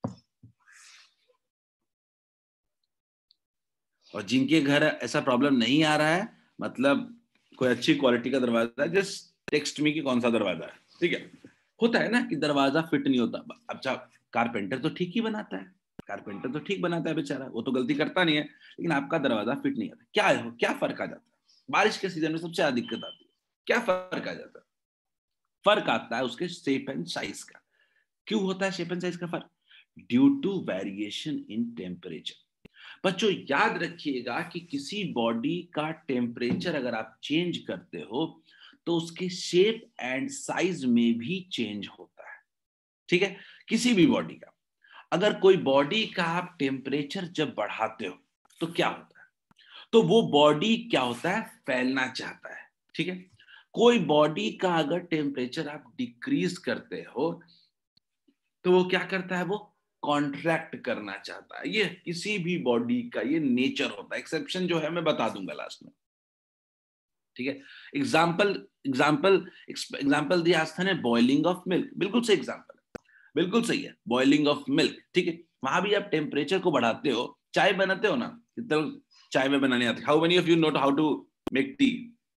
और जिनके घर ऐसा प्रॉब्लम नहीं आ रहा है, मतलब कोई अच्छी क्वालिटी का दरवाजा है, जस्ट टेक्स्ट मी कि कौन सा दरवाजा है, ठीक है? होता है ना कि दरवाजा फिट नहीं होता। अच्छा कारपेंटर तो ठीक ही बनाता है, कारपेंटर तो ठीक बनाता है बेचारा, वो तो गलती करता नहीं है, लेकिन आपका दरवाजा फिट नहीं आता। क्या है, क्या फर्क आ जाता है? बारिश के सीजन में सबसे ज्यादा दिक्कत आती है। क्या फर्क आ जाता है? फर्क आता है उसके शेप एंड साइज का। क्यों होता है शेप एंड साइज का फर्क? Due to variation in temperature. बच्चों याद रखिएगा कि किसी बॉडी का टेम्परेचर अगर आप चेंज करते हो तो उसके शेप एंड साइज में भी चेंज होता है, ठीक है? किसी भी बॉडी का, अगर कोई बॉडी का आप टेम्परेचर जब बढ़ाते हो तो क्या होता है? तो वो बॉडी क्या होता है, फैलना चाहता है, ठीक है? कोई बॉडी का अगर टेम्परेचर आप डिक्रीज करते हो तो वो क्या करता है, वो कॉन्ट्रैक्ट करना चाहता है। ये किसी भी बॉडी का ये नेचर होता है। एक्सेप्शन जो है मैं बता दूंगा लास्ट में, ठीक है? एग्जाम्पल एग्जाम्पल एग्जाम्पल दिया आस्था ने, बॉइलिंग ऑफ मिल्क, बिल्कुल सही एग्जाम्पल है, बिल्कुल सही है, बॉइलिंग ऑफ मिल्क, ठीक है? वहां भी आप टेम्परेचर को बढ़ाते हो। चाय बनाते हो ना, कितना चाय में बनाने आते? How many of you know how to make tea?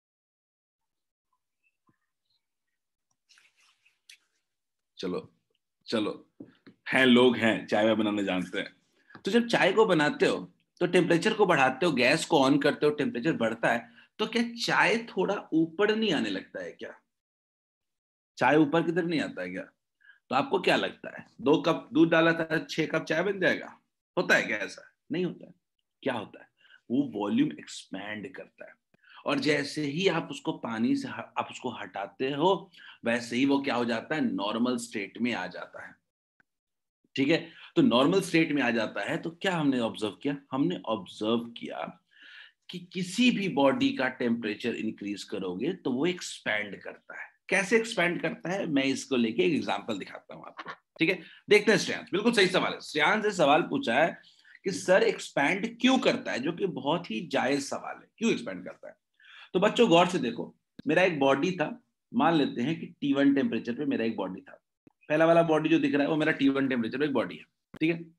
चलो चलो, हैं लोग हैं चाय में बनाने जानते हैं। तो जब चाय को बनाते हो तो टेम्परेचर को बढ़ाते हो, गैस को ऑन करते हो, टेम्परेचर बढ़ता है, तो क्या चाय थोड़ा ऊपर नहीं आने लगता है क्या? चाय ऊपर की तरफ नहीं आता है क्या? तो आपको क्या लगता है, दो कप दूध डाला था, छह कप चाय बन जाएगा? होता है क्या ऐसा? नहीं होता है। क्या होता है, वो वॉल्यूम एक्सपैंड करता है, और जैसे ही आप उसको पानी से आप उसको हटाते हो, वैसे ही वो क्या हो जाता है, नॉर्मल स्टेट में आ जाता है, ठीक है? तो नॉर्मल स्टेट में आ जाता है। तो क्या हमने ऑब्जर्व किया? हमने ऑब्जर्व किया कि किसी भी बॉडी का टेम्परेचर इंक्रीज करोगे तो वो एक्सपैंड करता है। कैसे एक्सपैंड करता है, मैं इसको लेके एक एग्जांपल दिखाता हूं आपको, ठीक है? देखते हैं श्रेयांश, बिल्कुल सही सवाल है। श्रेयांश ने सवाल पूछा है कि सर एक्सपैंड क्यों करता है, जो कि बहुत ही जायज सवाल है, क्यों एक्सपैंड करता है? तो बच्चों गौर से देखो, मेरा एक बॉडी था, मान लेते हैं कि टी वन टेम्परेचर पे मेरा एक बॉडी था। पहला वाला बॉडी जो दिख रहा है वो मेरा टी वन टेम्परेचर पे एक बॉडी है, ठीक है?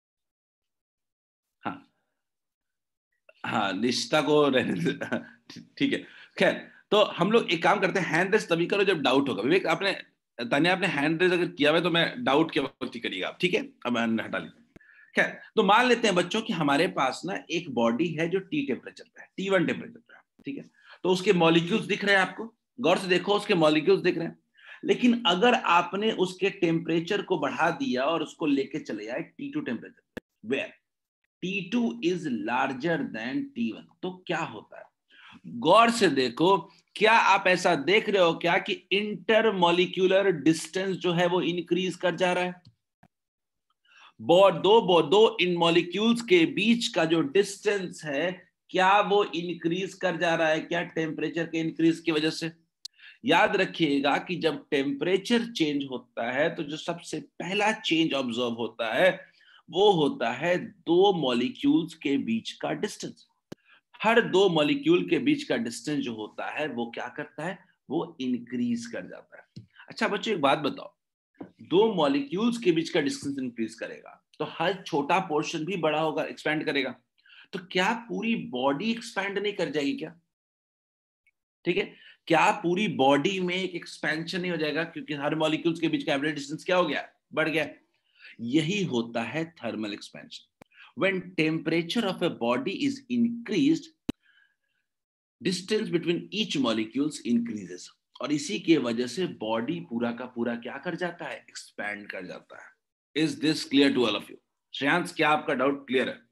हाँ हाँ, निष्ठा को रहने, ठीक है। खैर, तो हम लोग एक काम करते हैं, हैंड रेस तभी करो जब डाउट होगा। विवेक आपने, तान्या आपने हैंड रेस अगर किया हुआ है तो मैं डाउट के वक्त ही करिएगा आप, ठीक है? अब मैंने हटा लिया। खैर, तो मान लेते हैं बच्चों कि हमारे पास ना एक बॉडी है जो टी टेम्परेचर पे है, टी वन टेम्परेचर पे है, ठीक है? तो उसके मॉलिक्यूल्स दिख रहे हैं आपको, गौर से देखो, उसके मॉलिक्यूल्स दिख रहे हैं। लेकिन अगर आपने उसके टेम्परेचर को बढ़ा दिया और उसको लेके चले आए t two temperature, where t two is larger than t one, तो क्या होता है? गौर से देखो, क्या आप ऐसा देख रहे हो क्या कि इंटरमॉलिक्यूलर डिस्टेंस जो है वो इंक्रीज कर जा रहा है? बो दो बो दो इन मॉलिक्यूल्स के बीच का जो डिस्टेंस है, क्या वो इंक्रीज कर जा रहा है क्या टेम्परेचर के इंक्रीज की वजह से? याद रखिएगा कि जब टेम्परेचर चेंज होता है तो जो सबसे पहला चेंज ऑब्जर्व होता है वो होता है दो मॉलिक्यूल्स के बीच का डिस्टेंस। हर दो मॉलिक्यूल के बीच का डिस्टेंस जो होता है वो क्या करता है, वो इंक्रीज कर जाता है। अच्छा बच्चों एक बात बताओ, दो मॉलिक्यूल्स के बीच का डिस्टेंस इंक्रीज करेगा तो हर छोटा पोर्शन भी बड़ा होगा, एक्सपैंड करेगा। तो क्या पूरी बॉडी एक्सपैंड नहीं कर जाएगी क्या? ठीक है, क्या पूरी बॉडी में एक एक्सपेंशन नहीं हो जाएगा, क्योंकि हर मॉलिक्यूल्स के बीच का एवरेज डिस्टेंस क्या हो गया, बढ़ गया। यही होता है thermal expansion. When temperature of a body is increased, distance between each molecules increases। और इसी के वजह से बॉडी पूरा का पूरा क्या कर जाता है, एक्सपैंड कर जाता है। Is this clear to all of you? Shreyansh, क्या आपका डाउट क्लियर है?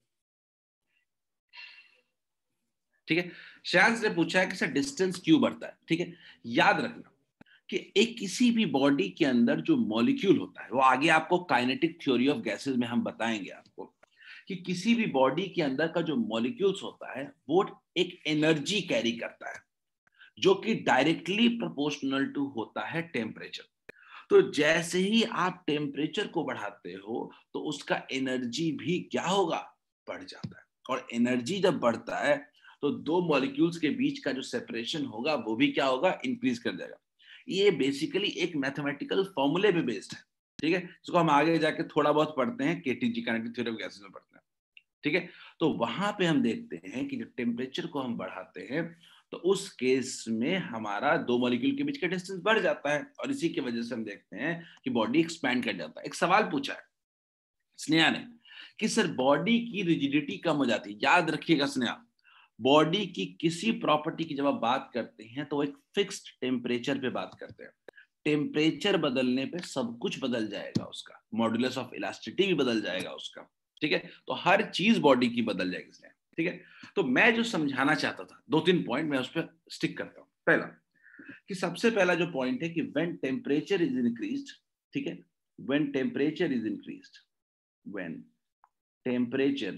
ठीक है, श्रेयांश ने पूछा है कि सर डिस्टेंस क्यों बढ़ता है। ठीक है, याद रखना कि एक किसी भी बॉडी के अंदर जो मॉलिक्यूल होता है, वो आगे आपको काइनेटिक थ्योरी ऑफ गैसेस में हम बताएंगे आपको, कि किसी भी बॉडी के अंदर का जो मॉलिक्यूल्स होता है वो एक एनर्जी कैरी करता है जो कि डायरेक्टली प्रोपोर्शनल टू होता है टेम्परेचर। तो जैसे ही आप टेम्परेचर को बढ़ाते हो तो उसका एनर्जी भी क्या होगा, बढ़ जाता है। और एनर्जी जब बढ़ता है तो दो मॉलिक्यूल्स के बीच का जो सेपरेशन होगा वो भी क्या होगा, इंक्रीज कर जाएगा। ये बेसिकली एक मैथमेटिकल फॉर्मूले पे बेस्ड है। ठीक है, इसको हम आगे जाके थोड़ा बहुत पढ़ते हैं, KTG kinetic theory of gases में पढ़ते हैं। ठीक है, तो वहां पे हम देखते हैं कि जब टेम्परेचर को हम बढ़ाते हैं तो उस केस में हमारा दो मॉलिक्यूल के बीच का डिस्टेंस बढ़ जाता है और इसी की वजह से हम देखते हैं कि बॉडी एक्सपैंड कर जाता है। एक सवाल पूछा है स्नेहा ने कि सर बॉडी की रिजिडिटी कम हो जाती है। याद रखिएगा स्नेहा, बॉडी की किसी प्रॉपर्टी की जब आप बात करते हैं तो एक फिक्स्ड टेम्परेचर पे बात करते हैं। टेम्परेचर बदलने पे सब कुछ बदल जाएगा, उसका मॉड्यूलस ऑफ इलास्टिसिटी भी बदल जाएगा उसका। ठीक है, तो हर चीज बॉडी की बदल जाएगी इसलिए। ठीक है, तो मैं जो समझाना चाहता था दो तीन पॉइंट मैं उस पर स्टिक करता हूं। पहला कि सबसे पहला जो पॉइंट है कि व्हेन टेम्परेचर इज इंक्रीज्ड, ठीक है, when temperature is increased, when temperature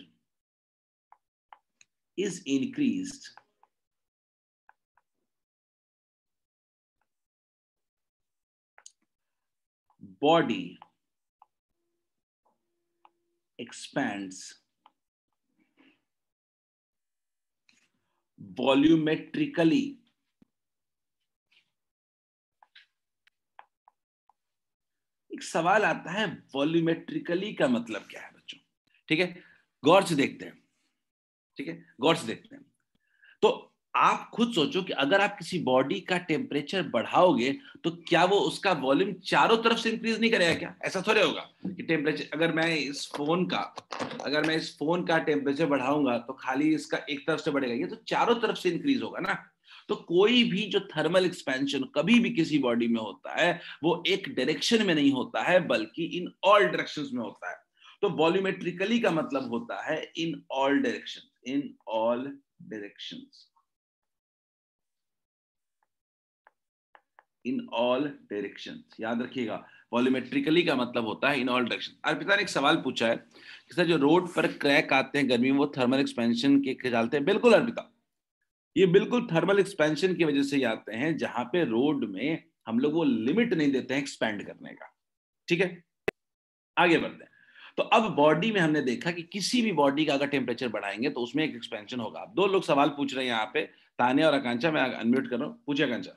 is increased, body expands volumetrically। एक सवाल आता है वॉल्यूमेट्रिकली का मतलब क्या है बच्चों? ठीक है, गौर से देखते हैं। ठीक है, गौर से देखते हैं। तो आप खुद सोचो कि अगर आप किसी बॉडी का टेम्परेचर बढ़ाओगे तो क्या वो उसका वॉल्यूम चारों तरफ से इंक्रीज नहीं करेगा क्या? ऐसा थोड़े होगा कि टेम्परेचर, अगर मैं इस फोन का अगर मैं इस फोन का टेम्परेचर बढ़ाऊंगा तो खाली इसका एक तरफ से बढ़ेगा, ये तो चारों तरफ से इंक्रीज होगा ना। तो कोई भी जो थर्मल एक्सपेंशन कभी भी किसी बॉडी में होता है वो एक डायरेक्शन में नहीं होता है बल्कि इन ऑल डायरेक्शंस में होता है। तो वॉल्यूमेट्रिकली का मतलब होता है in all direction, in all directions, in all directions. याद रखिएगा, वॉल्यूमेट्रिकली का मतलब होता है इन ऑल डायरेक्शन। अर्पिता ने एक सवाल पूछा है कि सर जो रोड पर क्रैक आते हैं गर्मी में वो थर्मल एक्सपेंशन के चलते हैं। बिल्कुल अर्पिता, ये बिल्कुल थर्मल एक्सपेंशन की वजह से आते हैं, जहां पे रोड में हम लोग वो लिमिट नहीं देते हैं एक्सपेंड करने का। ठीक है, आगे बढ़ते हैं। तो अब बॉडी में हमने देखा कि किसी भी बॉडी का अगर टेम्परेचर बढ़ाएंगे तो उसमें एक एक्सपेंशन होगा। दो लोग सवाल पूछ रहे हैं यहाँ पे, तानिया और आकांक्षा। मैं अनम्यूट कर रहा हूँ, पूछिए आकांक्षा।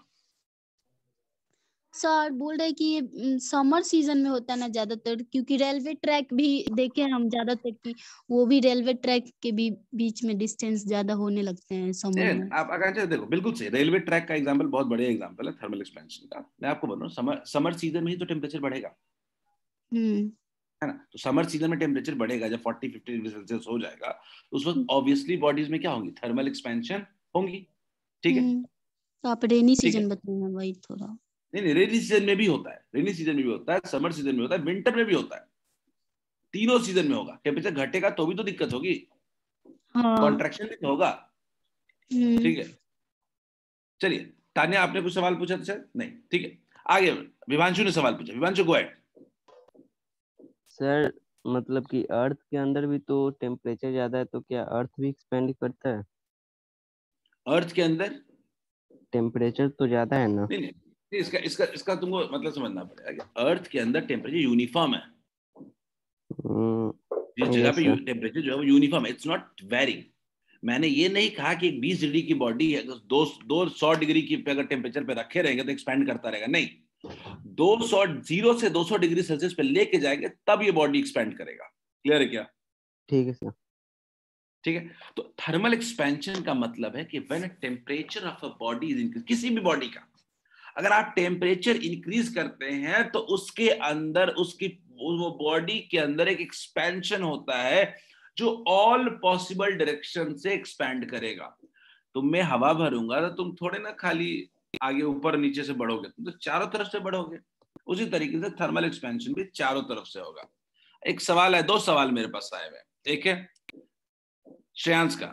सर बोल रहे कि ये समर सीजन में होता है ना ज्यादातर, क्योंकि रेलवे ट्रैक भी देखे हम ज्यादातर कि वो भी रेलवे ट्रैक के भी बीच में डिस्टेंस ज्यादा होने लगते हैं समर में। आप आकांक्षा देखो, बिल्कुल सही, रेलवे ट्रैक का एग्जांपल बहुत बढ़िया एग्जांपल है थर्मल एक्सपेंशन का। मैं आपको बोल रहा हूँ समर समर सीजन में ही तो टेम्परेचर बढ़ेगा, हम्म है ना। तो समर सीजन में टेम्परेचर बढ़ेगा, जब फोर्टी फिफ्टी डिग्री सेल्सियस हो जाएगा तो उस वक्त ऑब्वियसली बॉडीज में क्या होंगी, थर्मल एक्सपेंशन होंगी। ठीक है, हम्म तो आप रेनी ठीक है। सीजन बताइए वही थोड़ा। नहीं नहीं, रेनी सीजन में भी होता है, रेनी सीजन में भी होता है, समर सीजन में होता है, विंटर में भी होता है। तीनों सीजन में होगा। टेम्परेचर घटेगा तो भी तो दिक्कत होगी, हाँ। कॉन्ट्रैक्शन भी तो होगा। हम्म ठीक है, चलिए। तान्या, आपने कुछ सवाल पूछा था शायद? नहीं, ठीक है, आगे। विभांशु ने सवाल पूछा, विभांशु गो अहेड। सर मतलब कि अर्थ के अंदर भी तो टेम्परेचर ज्यादा है, तो क्या अर्थ भी एक्सपेंड करता है? अर्थ के अंदर टेम्परेचर तो ज्यादा है ना? नहीं नहीं नहीं, इसका इसका इसका तुमको मतलब समझना पड़ेगा कि अर्थ के अंदर टेम्परेचर यूनिफॉर्म है। जिस जगह यस पे सर। टेम्परेचर जो है वो यूनिफॉर्म है, इट्स नॉट वेरिंग। मैंने ये नहीं कहा कि एक बीस डिग्री की बॉडी है, दो दो सौ डिग्री की पे अगर टेम्परेचर पे रखे रहेंगे तो एक्सपैंड करता रहेगा, नहीं। दो सौ जीरो से दो सौ डिग्री सेल्सियस पे लेके जाएंगे तब ये बॉडी एक्सपैंड करेगा। क्लियर है क्या? ठीक है सर। ठीक है, तो थर्मल एक्सपेंशन का मतलब है कि when temperature of a body is increase, किसी भी बॉडी का अगर आप टेम्परेचर इंक्रीज करते हैं तो उसके अंदर उसकी वो बॉडी के अंदर एक एक्सपेंशन होता है जो ऑल पॉसिबल डायरेक्शन से एक्सपैंड करेगा। तुम में हवा भरूंगा तो तुम थोड़े ना खाली आगे ऊपर नीचे से बढ़ोगे तो चारों तरफ से बढ़ोगे। उसी तरीके से थर्मल एक्सपेंशन भी चारों तरफ से होगा। एक सवाल है, दो सवाल मेरे पास आए हुए। एक है श्रेयांश का,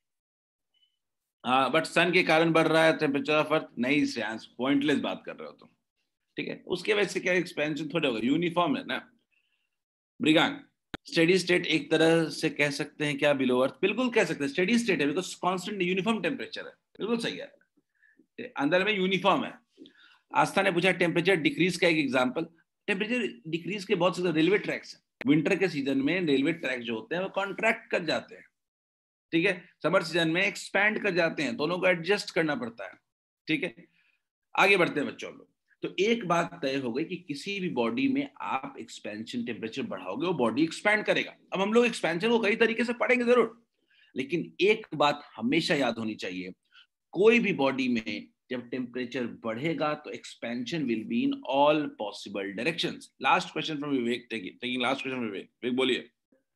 हाँ बट सन के कारण बढ़ रहा है टेम्परेचर ऑफ अर्थ। नहीं श्रेयांश, पॉइंटलेस बात कर रहे हो तुम, ठीक है। उसके वजह से क्या एक्सपेंशन थोड़ा होगा, यूनिफॉर्म है ना। ब्रिगांग, स्टेडी स्टेट एक तरह से कह सकते हैं क्या बिलो अर्थ? बिल्कुल कह सकते हैं, स्टेडी स्टेट है बिकॉज कांस्टेंट यूनिफॉर्म टेम्परेचर है, बिल्कुल सही है, अंदर में यूनिफॉर्म है। आस्था ने पूछा टेम्परेचर डिक्रीज का एक एग्जांपल। टेम्परेचर डिक्रीज के बहुत से रेलवे ट्रैक्स हैं। विंटर के सीजन में रेलवे ट्रैक जो होते हैं वो कॉन्ट्रैक्ट कर जाते हैं, ठीक है। समर सीजन में एक्सपैंड कर जाते हैं, दोनों को एडजस्ट करना पड़ता है, ठीक है। आगे बढ़ते हैं बच्चों लोग। तो एक बात तय हो गई कि किसी भी बॉडी में आप एक्सपेंशन टेम्परेचर बढ़ाओगे वो बॉडी एक्सपैंड करेगा। अब हम लोग एक्सपेंशन को कई तरीके से पढ़ेंगे जरूर, लेकिन एक बात हमेशा याद होनी चाहिए, कोई भी बॉडी में जब टेम्परेचर बढ़ेगा तो expansion will be in all possible directions. Last question from Vivek, taking last question from Vivek. Vivek बोलिए,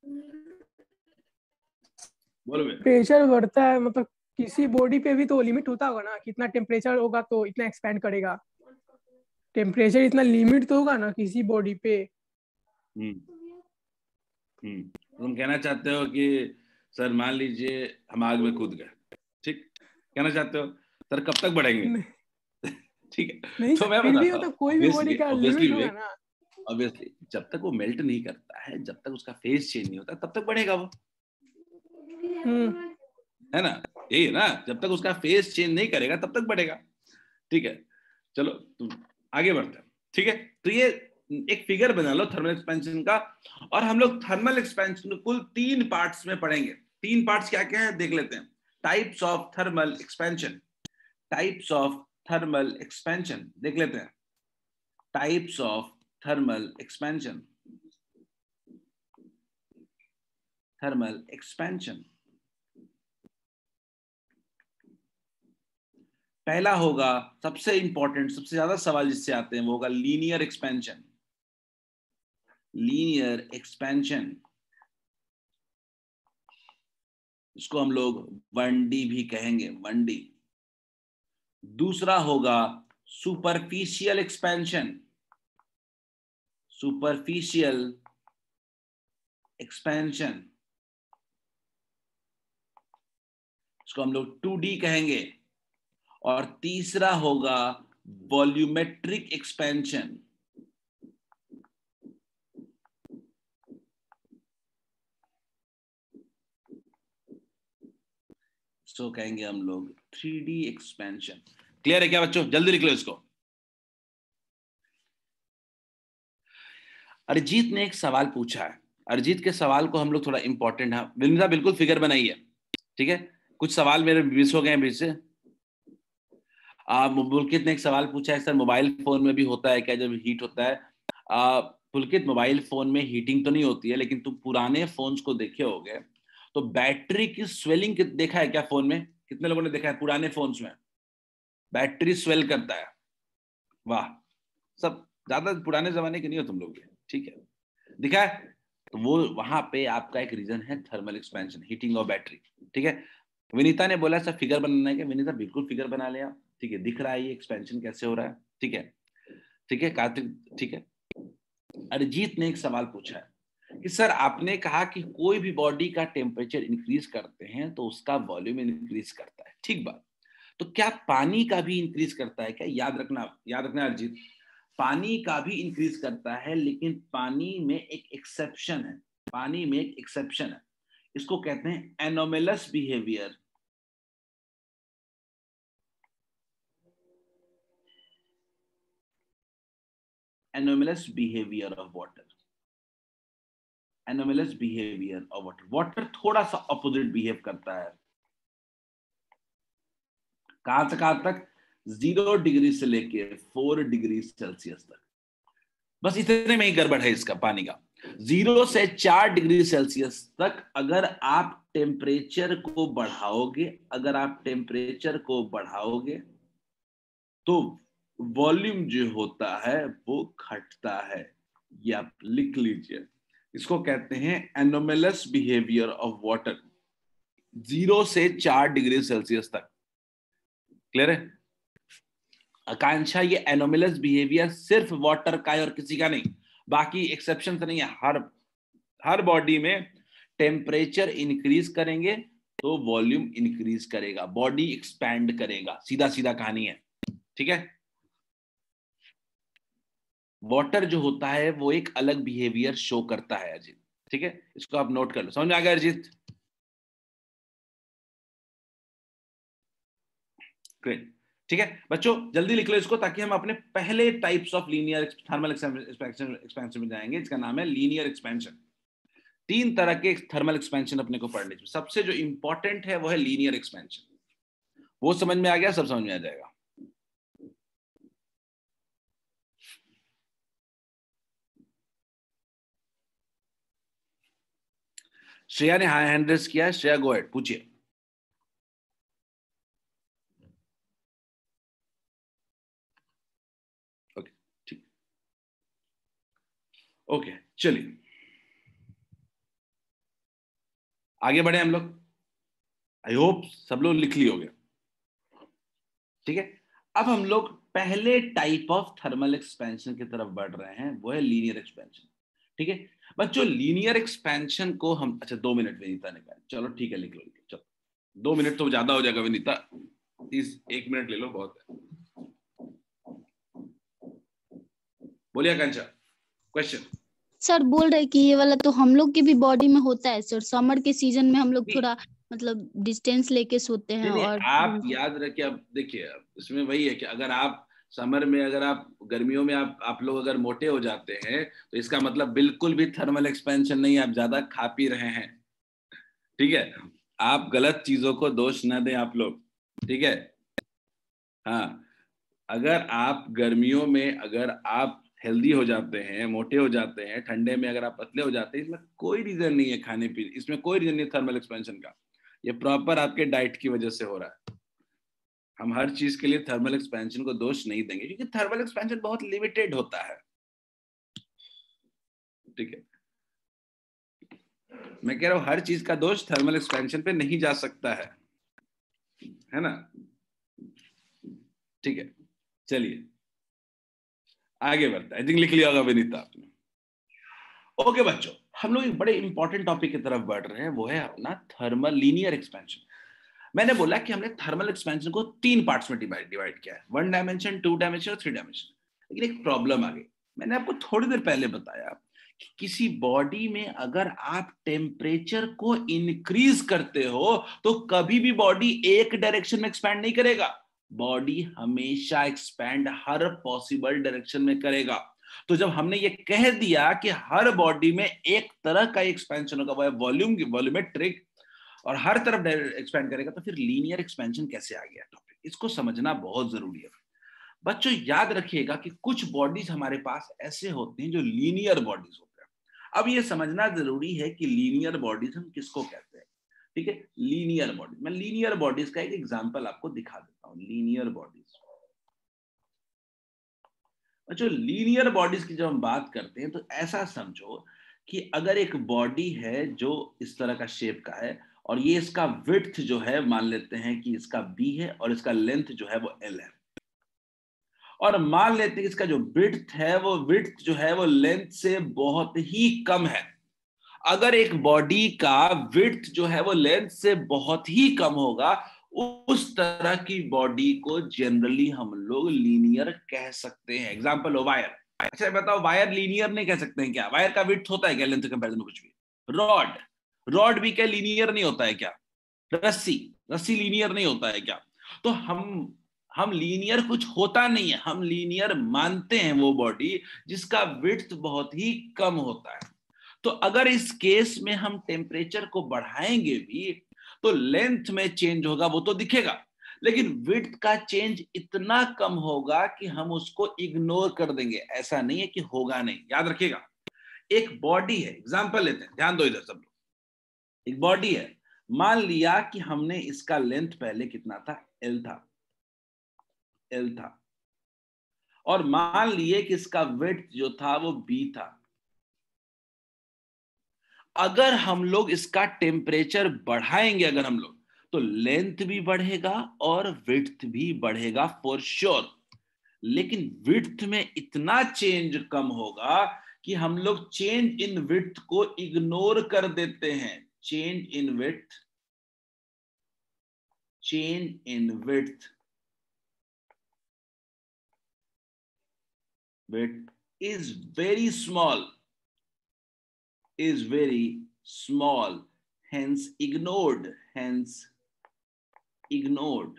बोलो। टेम्परेचर बढ़ता है मतलब किसी बॉडी पे भी तो लिमिट होता होगा ना, कितना टेम्परेचर होगा तो इतना एक्सपैंड करेगा। टेम्परेचर इतना लिमिट तो होगा ना किसी बॉडी पे। हम्म हम्म तुम कहना चाहते हो कि सर मान लीजिए हम आग में कूद गए, ठीक, कहना चाहते हो सर कब तक बढ़ेंगे? ठीक है, नहीं तो मैं फिर भी बताता मतलब कोई भी बॉडी का लिमिट होगा ना। ऑब्वियसली जब तक वो मेल्ट नहीं करता है, जब तक उसका फेज चेंज नहीं होता, तब तक बढ़ेगा वो, है ना, यही है ना, जब तक उसका फेज चेंज नहीं करेगा तब तक बढ़ेगा, ठीक है। चलो तुम आगे बढ़ते हैं, ठीक है। तो ये एक फिगर बना लो थर्मल एक्सपेंशन का, और हम लोग थर्मल एक्सपेंशन को कुल तीन पार्ट्स में पढ़ेंगे। तीन पार्ट्स क्या क्या है देख लेते हैं। Types of thermal expansion, types of thermal expansion देख लेते हैं। Types of thermal expansion, thermal expansion. पहला होगा, सबसे इंपॉर्टेंट, सबसे ज्यादा सवाल जिससे आते हैं वो होगा लीनियर एक्सपेंशन। लीनियर एक्सपेंशन, इसको हम लोग वन डी भी कहेंगे, वन डी। दूसरा होगा सुपरफिशियल एक्सपेंशन, सुपरफिशियल एक्सपेंशन, इसको हम लोग टू डी कहेंगे। और तीसरा होगा वॉल्यूमेट्रिक एक्सपेंशन, इसको कहेंगे हम लोग थ्री डी एक्सपेंशन। क्लियर है क्या बच्चों? जल्दी लिख लो इसको। अरिजीत ने एक सवाल पूछा है, अरिजीत के सवाल को हम लोग थोड़ा इंपॉर्टेंट है, विनिता बिल्कुल फिगर बनाइए, ठीक है। कुछ सवाल मेरे मिस हो गए बीच से। पुलकित ने एक सवाल पूछा है, सर मोबाइल फोन में भी होता है क्या जब हीट होता है? आ, पुलकित, मोबाइल फोन में हीटिंग तो नहीं होती है, लेकिन तुम पुराने फोन्स को देखे होगे तो बैटरी की स्वेलिंग देखा है क्या फोन में? कितने लोगों ने देखा है पुराने फोन्स में बैटरी स्वेल करता है? वाह, सब ज्यादा पुराने जमाने के नहीं हो तुम लोग, ठीक है, दिखा है। तो वो वहां पे आपका एक रीजन है thermal expansion, heating of battery, ठीक है। विनीता ने बोला सर फिगर बनाना है क्या? विनीता बिल्कुल फिगर बना लिया, ठीक है, दिख रहा है ये एक्सपेंशन कैसे हो रहा है, ठीक है, ठीक है कार्तिक, ठीक है। अरिजीत ने एक सवाल पूछा है कि सर आपने कहा कि कोई भी बॉडी का टेम्परेचर इंक्रीज करते हैं तो उसका वॉल्यूम इंक्रीज करता है, ठीक बात, तो क्या पानी का भी इंक्रीज करता है क्या? याद रखना, याद रखना अरिजीत, पानी का भी इंक्रीज करता है, लेकिन पानी में एक एक्सेप्शन है, पानी में एक एक्सेप्शन है, इसको कहते हैं anomalous behaviour. Anomalous behaviour of water, anomalous behaviour of water. Water थोड़ा सा ऑपोजिट बिहेव करता है, कहां से कहां तक? जीरो डिग्री से लेके फोर डिग्री सेल्सियस तक, बस इतने में ही गड़बड़ है इसका पानी का। जीरो से चार डिग्री सेल्सियस तक अगर आप टेम्परेचर को बढ़ाओगे, अगर आप टेम्परेचर को बढ़ाओगे तो वॉल्यूम जो होता है वो घटता है, ये आप लिख लीजिए, इसको कहते हैं anomalous behaviour of water, zero से चार डिग्री सेल्सियस तक। क्लियर है? आकांक्षा ये एनोमलस बिहेवियर सिर्फ वाटर का है और किसी का नहीं, बाकी एक्सेप्शन नहीं है। हर हर बॉडी में टेम्परेचर इंक्रीज करेंगे तो वॉल्यूम इंक्रीज करेगा, बॉडी एक्सपैंड करेगा, सीधा सीधा कहानी है। ठीक है, वाटर जो होता है वो एक अलग बिहेवियर शो करता है अजीत। ठीक है, इसको आप नोट कर लो, समझ में आ गया अजीत? ग्रेट। ठीक है बच्चों, जल्दी लिख लो इसको ताकि हम अपने पहले types of linear thermal expansion में जाएंगे। इसका नाम है लीनियर एक्सपेंशन। तीन तरह के थर्मल एक्सपेंशन अपने को पढ़ने चाहिए। सबसे जो इंपॉर्टेंट है वो है लीनियर एक्सपेंशन। वो समझ में आ गया? सब समझ में आ जाएगा। श्रेया ने हाई हैंड रेस किया है। श्रेया गो अहेड, पूछिए। ओके ठीक, ओके चलिए आगे बढ़े हम लोग। आई होप सब लोग लिख ली होंगे। ठीक है, अब हम लोग पहले टाइप ऑफ थर्मल एक्सपेंशन की तरफ बढ़ रहे हैं, वो है लीनियर एक्सपेंशन। ठीक है बच्चों, लीनियर एक्सपेंशन को हम, अच्छा दो मिनट विनीता ने कहा, चलो ठीक है लिख लो, चलो दो मिनट तो ज्यादा हो जाएगा विनीता, तीस एक मिनट ले लो बहुत है। बोलिए आकांक्षा, क्वेश्चन। सर बोल रहे कि ये वाला तो हम लोग के भी बॉडी में होता है सर, समर के सीजन में हम लोग थोड़ा मतलब डिस्टेंस लेके सोते हैं। नहीं, और आप याद रखिए, अब देखिए इसमें वही है कि अगर आप समर में, अगर आप गर्मियों में आप आप लोग अगर मोटे हो जाते हैं तो इसका मतलब बिल्कुल भी थर्मल एक्सपेंशन नहीं, आप ज्यादा खा पी रहे हैं। ठीक है, आप गलत चीजों को दोष न दें आप लोग। ठीक है, हाँ, अगर आप गर्मियों में अगर आप हेल्दी हो जाते हैं, मोटे हो जाते हैं, ठंडे में अगर आप पतले हो जाते हैं, इसमें कोई रीजन नहीं है खाने पीने, इसमें कोई रीजन नहीं है थर्मल एक्सपेंशन का। ये प्रॉपर आपके डाइट की वजह से हो रहा है। हम हर चीज के लिए थर्मल एक्सपेंशन को दोष नहीं देंगे क्योंकि थर्मल एक्सपेंशन बहुत लिमिटेड होता है। ठीक है, मैं कह रहा हूं हर चीज का दोष थर्मल एक्सपेंशन पे नहीं जा सकता है, है ना? ठीक है, चलिए आगे बढ़ता है। आई थिंक लिख लिया होगा विनीता आपने। ओके बच्चों, हम लोग एक बड़े इंपॉर्टेंट टॉपिक की तरफ बढ़ रहे हैं, वो है अपना थर्मल लीनियर एक्सपेंशन। मैंने बोला कि हमने थर्मल एक्सपेंशन को तीन पार्ट्स में डिवाइड डिवाइड किया है, वन डायमेंशन, टू डायमेंशन और थ्री डायमेंशन। लेकिन एक प्रॉब्लम आ गई। मैंने आपको थोड़ी देर पहले बताया कि किसी बॉडी में अगर आप टेम्परेचर को इंक्रीज करते हो तो कभी भी बॉडी एक डायरेक्शन में एक्सपैंड नहीं करेगा, बॉडी हमेशा एक्सपैंड हर पॉसिबल डायरेक्शन में करेगा। तो जब हमने ये कह दिया कि हर बॉडी में एक तरह का एक्सपेंशन होगा, वो है वॉल्यूम वॉल्यूमेट्रिक, और हर तरफ एक्सपेंड करेगा, तो फिर लीनियर एक्सपेंशन कैसे आ गया टॉपिक, इसको समझना बहुत जरूरी है। बच्चों याद रखिएगा कि कुछ बॉडीज हमारे पास ऐसे होते हैं जो लीनियर बॉडीज होते हैं। अब ये समझना जरूरी है कि लीनियर बॉडीज हम किसको कहते हैं। ठीक है, लीनियर बॉडीज, मैं लीनियर बॉडीज का एक एग्जांपल आपको दिखा देता हूं। लीनियर बॉडीज, बच्चों लीनियर बॉडीज की जब हम बात करते हैं तो ऐसा समझो कि अगर एक बॉडी है जो इस तरह का शेप का है और ये इसका विड्थ जो है, मान लेते हैं कि इसका बी है और इसका लेंथ जो है वो एल है, और मान लेते हैं कि इसका जो विड्थ है वो विड्थ जो है वो लेंथ से बहुत ही कम है। अगर एक बॉडी का विड्थ जो है वो लेंथ से बहुत ही कम होगा, उस तरह की बॉडी को जनरली हम लोग लीनियर कह सकते हैं। एग्जांपल हो वायर। अच्छा बताओ, वायर लीनियर नहीं कह सकते हैं क्या? वायर का विड्थ होता है क्या लेंथ कंपैरिजन में? कुछ भी। रॉड, रॉड भी क्या लीनियर नहीं होता है क्या? रस्सी, रस्सी लीनियर नहीं होता है क्या? तो हम हम लीनियर कुछ होता नहीं है, हम लीनियर मानते हैं वो बॉडी जिसका विड्थ बहुत ही कम होता है। तो अगर इस केस में हम टेम्परेचर को बढ़ाएंगे भी तो लेंथ में चेंज होगा, वो तो दिखेगा, लेकिन विड्थ का चेंज इतना कम होगा कि हम उसको इग्नोर कर देंगे। ऐसा नहीं है कि होगा नहीं, याद रखिएगा। एक बॉडी है, एग्जांपल लेते हैं, ध्यान दो इधर सब लोग। एक बॉडी है, मान लिया कि हमने इसका लेंथ पहले कितना था? एल था, एल था, और मान लिए कि इसका विड्थ जो था वो बी था। अगर हम लोग इसका टेम्परेचर बढ़ाएंगे, अगर हम लोग, तो लेंथ भी बढ़ेगा और विड्थ भी बढ़ेगा फॉर श्योर। लेकिन विड्थ में इतना चेंज कम होगा कि हम लोग चेंज इन विड्थ को इग्नोर कर देते हैं। Change in width change in width width is very small, is very small, hence ignored, hence ignored।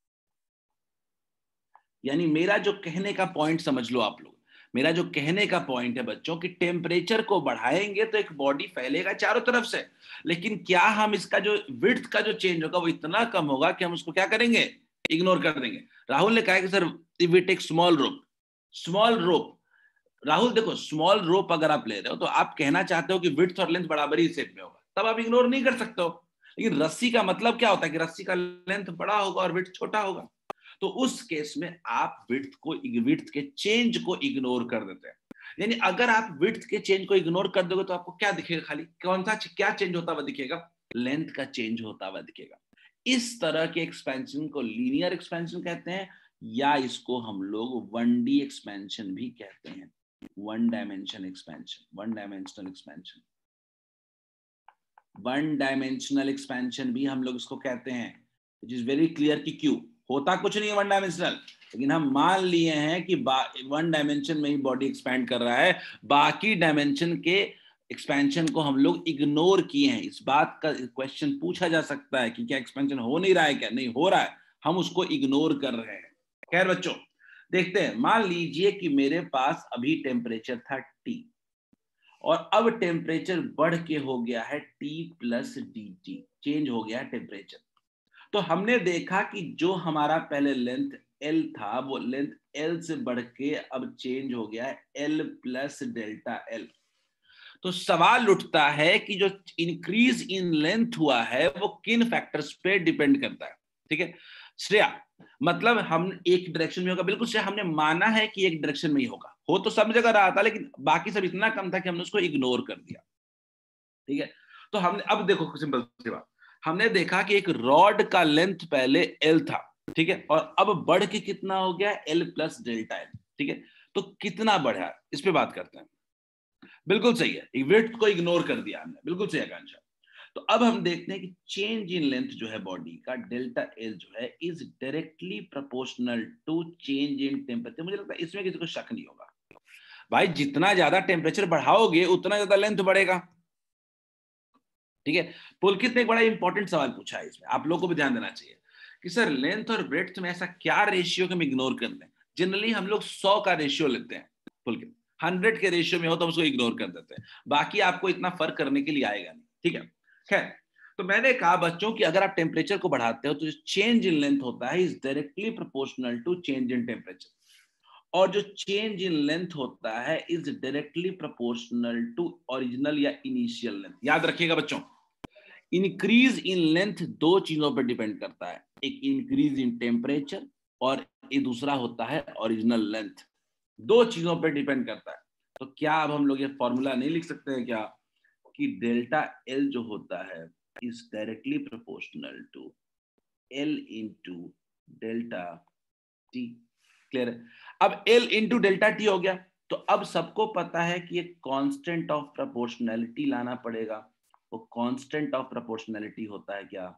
यानी मेरा जो कहने का पॉइंट समझ लो आप लोग, मेरा जो कहने का पॉइंट है बच्चों कि टेम्परेचर को बढ़ाएंगे तो एक बॉडी फैलेगा चारों तरफ से, लेकिन क्या हम इसका जो विड्थ का जो चेंज होगा वो इतना कम होगा कि हम उसको क्या करेंगे, इग्नोर कर देंगे। राहुल ने कहा कि sir if we take small rope, small rope, Rahul देखो स्मॉल रोप अगर आप ले रहे हो तो आप कहना चाहते हो कि विड्थ और लेंथ बराबर ही शेप में होगा, तब आप इग्नोर नहीं कर सकते हो। लेकिन रस्सी का मतलब क्या होता है कि रस्सी का लेंथ बड़ा होगा और विड्थ छोटा होगा, तो उस केस में आप विड्थ को विड्थ के चेंज को इग्नोर कर देते हैं। यानी अगर आप विड्थ के चेंज को इग्नोर कर दोगे तो आपको क्या दिखेगा, खाली कौन सा क्या चेंज होता हुआ दिखेगा, लेंथ का चेंज होता हुआ दिखेगा। इस तरह के एक्सपेंशन को लीनियर एक्सपेंशन कहते हैं, या इसको हम लोग वन डी एक्सपेंशन भी कहते हैं, one dimension expansion, one dimensional expansion, one dimensional expansion भी हम लोग इसको कहते हैं। इट इज वेरी क्लियर कि क्यों होता कुछ नहीं है वन डायमेंशनल, लेकिन हम मान लिए हैं कि वन डायमेंशन में ही बॉडी एक्सपैंड कर रहा है, बाकी डायमेंशन के एक्सपेंशन को हम लोग इग्नोर किए हैं। इस बात का क्वेश्चन पूछा जा सकता है कि क्या एक्सपेंशन हो नहीं रहा है, क्या नहीं हो रहा है, हम उसको इग्नोर कर रहे हैं। खैर बच्चों देखते हैं, मान लीजिए कि मेरे पास अभी टेम्परेचर था T और अब टेम्परेचर बढ़ के हो गया है T plus d t, change हो गया है टेम्परेचर। तो हमने देखा कि जो हमारा पहले लेंथ L था वो लेंथ L से बढ़ के अब चेंज हो गया है L प्लस डेल्टा L। तो सवाल उठता है कि जो इंक्रीज इन लेंथ हुआ है वो किन फैक्टर्स पे डिपेंड करता है। ठीक है श्रेया, मतलब हम एक डायरेक्शन में होगा, बिल्कुल श्रेया, हमने माना है कि एक डायरेक्शन में ही होगा, हो तो सब जगह रहा था लेकिन बाकी सब इतना कम था कि हमने उसको इग्नोर कर दिया। ठीक है, तो हमने अब देखो सिंपल सी बात, हमने देखा कि एक रॉड का लेंथ पहले L था, ठीक है, और अब बढ़ के कितना हो गया L प्लस डेल्टा L। ठीक है, तो कितना बढ़ा इस पे बात करते हैं। बिल्कुल सही है, विड्थ को इग्नोर कर दिया हमने, बिल्कुल सही आकांक्षा। तो अब हम देखते हैं कि चेंज इन लेंथ जो है बॉडी का डेल्टा एल जो है is directly proportional to change in temperature. मुझे लगता है इसमें किसी को शक नहीं होगा भाई, जितना ज्यादा टेम्परेचर बढ़ाओगे उतना ज्यादा लेंथ बढ़ेगा। ठीक है, पुलकित ने एक बड़ा इंपॉर्टेंट सवाल पूछा है, इसमें आप लोगों को भी ध्यान देना चाहिए कि सर लेंथ और ब्रेड्थ में ऐसा क्या रेशियो हम इग्नोर कर दें। जनरली हम लोग सौ का रेशियो लेते हैं, पुलकित हंड्रेड के रेशियो में हो तो हम उसको इग्नोर कर देते हैं, बाकी आपको इतना फर्क करने के लिए आएगा नहीं। ठीक है, खैर, तो मैंने कहा बच्चों कि अगर आप टेम्परेचर को बढ़ाते हो तो जो चेंज इन लेंथ होता है is directly proportional to change in temperature, और जो चेंज इन लेंथ होता है is directly proportional to original या इनिशियल लेंथ। याद रखिएगा बच्चों, इंक्रीज इन लेंथ दो चीजों पर डिपेंड करता है, एक इंक्रीज इन टेम्परेचर और एक दूसरा होता है ओरिजिनल लेंथ, दो चीजों पर डिपेंड करता है। तो क्या अब हम लोग ये फॉर्मूला नहीं लिख सकते हैं क्या कि डेल्टा एल जो होता है is directly proportional to L into delta T. Clear है? अब एल इंटू डेल्टा टी हो गया, तो अब सबको पता है कि एक कांस्टेंट ऑफ प्रोपोर्शनैलिटी लाना पड़ेगा। वो कांस्टेंट ऑफ प्रोपोर्शनैलिटी होता है क्या,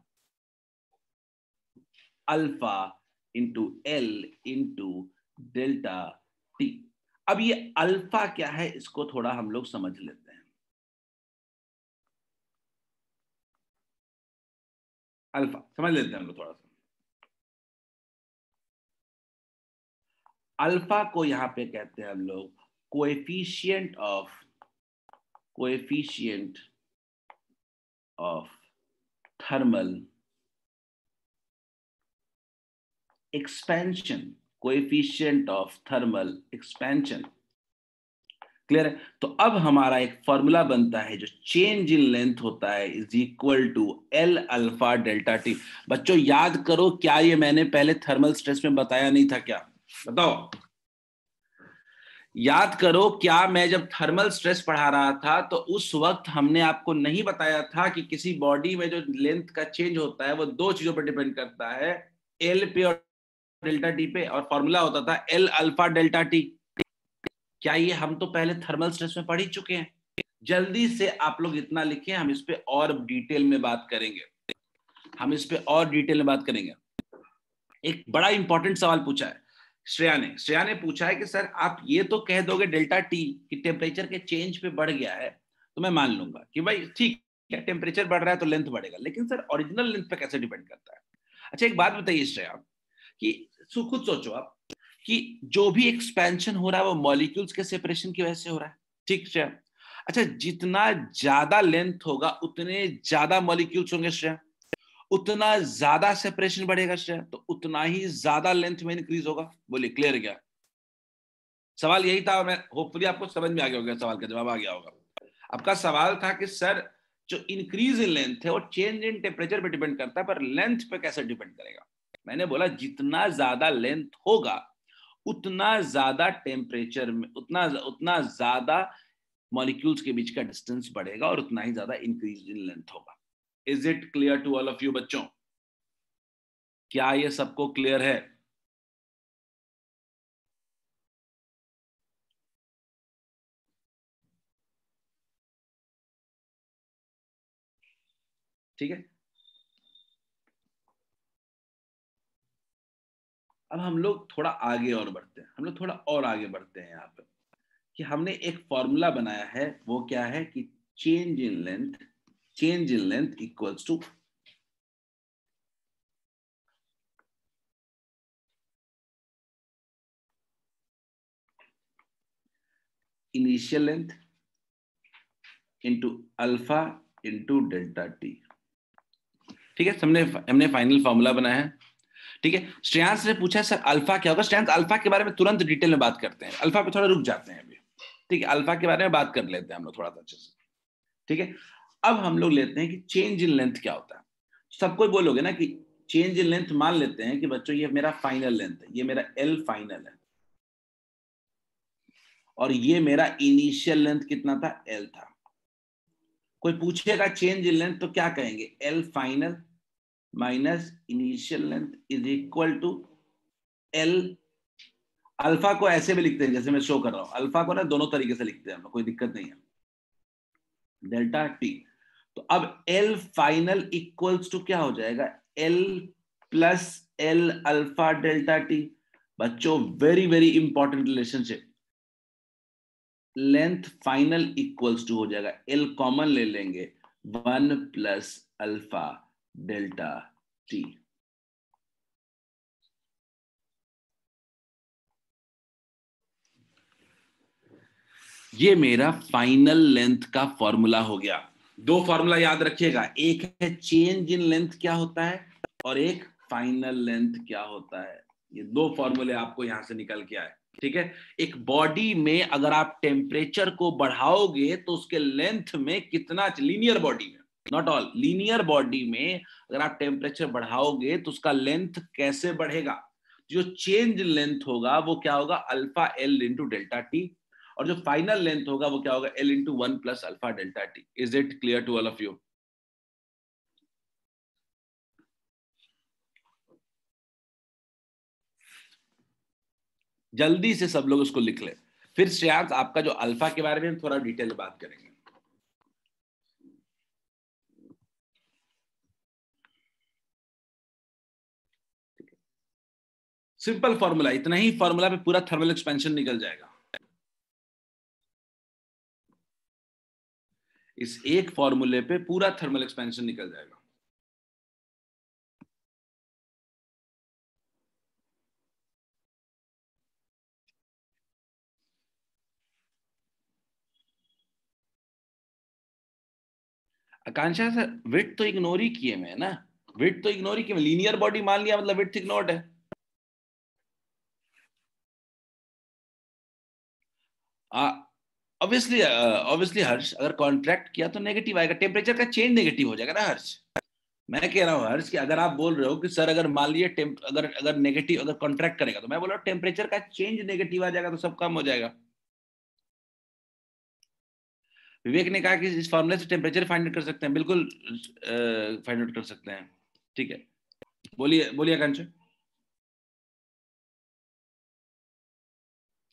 alpha into L into delta T. अब ये अल्फा क्या है इसको थोड़ा हम लोग समझ लेते हैं। अल्फा समझ लेते हैं हम लोग थोड़ा सा। अल्फा को यहां पे कहते हैं हम लोग coefficient of coefficient of thermal expansion, coefficient of thermal expansion. Clear है? तो अब हमारा एक फॉर्मूला बनता है जो चेंज इन लेंथ होता है is equal to L alpha delta T. बच्चों याद करो, क्या ये मैंने पहले थर्मल स्ट्रेस में बताया नहीं था क्या? बताओ, याद करो, क्या मैं जब थर्मल स्ट्रेस पढ़ा रहा था तो उस वक्त हमने आपको नहीं बताया था कि किसी बॉडी में जो लेंथ का चेंज होता है वो दो चीजों पर डिपेंड करता है, एल पे और डेल्टा टी पे, और फॉर्मूला होता था एल अल्फा डेल्टा टी। क्या ये हम तो पहले थर्मल स्ट्रेस में पढ़ ही चुके हैं? जल्दी से आप लोग इतना लिखें, हम इस पे और डिटेल में बात करेंगे, हम इस पे और डिटेल में बात करेंगे। एक बड़ा इंपॉर्टेंट सवाल पूछा है श्रेया ने श्रेया ने पूछा है कि सर आप ये तो कह दोगे डेल्टा टी कि टेम्परेचर के चेंज पे बढ़ गया है, तो मैं मान लूंगा कि भाई ठीक है टेम्परेचर बढ़ रहा है तो लेंथ बढ़ेगा, लेकिन सर ओरिजिनल लेंथ पे कैसे डिपेंड करता है? अच्छा एक बात बताइए श्रेया कि खुद सोचो आप कि जो भी एक्सपेंशन हो रहा है वो मॉलिक्यूल्स के सेपरेशन की वजह से हो रहा है, ठीक श्रेया? अच्छा जितना ज्यादा लेंथ होगा उतने ज्यादा मॉलिक्यूल्स होंगे श्रेया, उतना ज्यादा सेपरेशन बढ़ेगा श्रेया, तो उतना ही ज्यादा लेंथ में इंक्रीज होगा। बोलिए क्लियर क्या? सवाल यही था, मैं होपफुली आपको समझ में आ गया होगा, सवाल का जवाब आ गया होगा। आपका सवाल था कि सर जो इंक्रीज इन लेंथ है वो चेंज इन टेम्परेचर पे डिपेंड करता है, पर लेंथ पे कैसे डिपेंड करेगा? मैंने बोला जितना ज्यादा लेंथ होगा उतना ज्यादा टेम्परेचर में उतना उतना ज्यादा मॉलिक्यूल्स के बीच का डिस्टेंस बढ़ेगा और उतना ही ज्यादा इंक्रीज इन लेंथ होगा। Is it clear to all of you बच्चों? क्या ये सबको क्लियर है? ठीक है, अब हम लोग थोड़ा आगे और बढ़ते हैं हम लोग थोड़ा और आगे बढ़ते हैं यहाँ पे कि हमने एक फॉर्मूला बनाया है, वो क्या है कि change in length change in length equals to initial length into alpha into delta T. ठीक है, हमने हमने फाइनल फॉर्मूला बनाया है। ठीक है, श्रेयांश ने पूछा सर अल्फा क्या होगा? श्रेयांश अल्फा के बारे में तुरंत डिटेल में बात करते हैं, अल्फा पे थोड़ा रुक जाते हैं अभी। ठीक है, अल्फा के बारे में बात कर लेते हैं हम लोग थोड़ा सा अच्छे से। ठीक है, अब हम लोग लेते हैं कि चेंज इन लेंथ क्या होता है। सबको बोलोगे ना कि चेंज इन लेंथ, मान लेते हैं कि बच्चों ये मेरा फाइनल लेंथ है, ये मेरा एल फाइनल है, और ये मेरा इनिशियल लेंथ कितना था? एल था। कोई पूछेगा चेंज इन लेंथ तो क्या कहेंगे? L final minus initial length is equal to L. Alpha को ऐसे भी लिखते हैं जैसे मैं शो कर रहा हूं, अल्फा को ना दोनों तरीके से लिखते हैं हम, कोई दिक्कत नहीं है, डेल्टा टी। तो अब एल फाइनल इक्वल्स टू क्या हो जाएगा? L plus L alpha delta T. बच्चों very very important relationship, length final equals to हो जाएगा, एल कॉमन ले लेंगे, one plus alpha delta T. ये मेरा फाइनल लेंथ का फॉर्मूला हो गया। दो फॉर्मूला याद रखिएगा, एक है चेंज इन लेंथ क्या होता है और एक फाइनल लेंथ क्या होता है। ये दो फॉर्मूले आपको यहां से निकल के आए। ठीक है, एक बॉडी में अगर आप टेम्परेचर को बढ़ाओगे तो उसके लेंथ में कितना, लीनियर बॉडी में, नॉट ऑल, लीनियर बॉडी में अगर आप टेम्परेचर बढ़ाओगे तो उसका लेंथ कैसे बढ़ेगा? जो चेंज लेंथ होगा वो क्या होगा? Alpha L into delta T, और जो फाइनल लेंथ होगा वो क्या होगा? L into one plus alpha delta T. Is it clear to all of you? जल्दी से सब लोग उसको लिख ले, फिर श्रेयांश आपका जो अल्फा के बारे में थोड़ा डिटेल में बात करेंगे। सिंपल फॉर्मूला, इतना ही फॉर्मूला पे पूरा थर्मल एक्सपेंशन निकल जाएगा। इस एक फॉर्मूले पे पूरा थर्मल एक्सपेंशन निकल जाएगा। आकांक्षा सर विड्थ तो इग्नोर ही किए मैं ना, विड्थ तो इग्नोर ही किए, लीनियर बॉडी मान लिया मतलब विड्थ इग्नोर्ड है। ऑब्वियसली ऑब्वियसली हर्ष, अगर कॉन्ट्रैक्ट किया तो नेगेटिव आएगा, टेम्परेचर का चेंज नेगेटिव हो जाएगा ना हर्ष। मैं कह रहा हूं हर्ष कि अगर आप बोल रहे हो कि सर अगर मान लिए अगर अगर नेगेटिव अगर कॉन्ट्रैक्ट करेगा, तो मैं बोल रहा हूं टेम्परेचर का चेंज नेगेटिव आ जाएगा तो सब कम हो जाएगा। विवेक ने कहा कि इस फॉर्मूले से टेम्परेचर फाइंड आउट कर सकते हैं, बिल्कुल फाइंड आउट कर सकते हैं। ठीक है, बोलिए बोलिए आकांक्षा।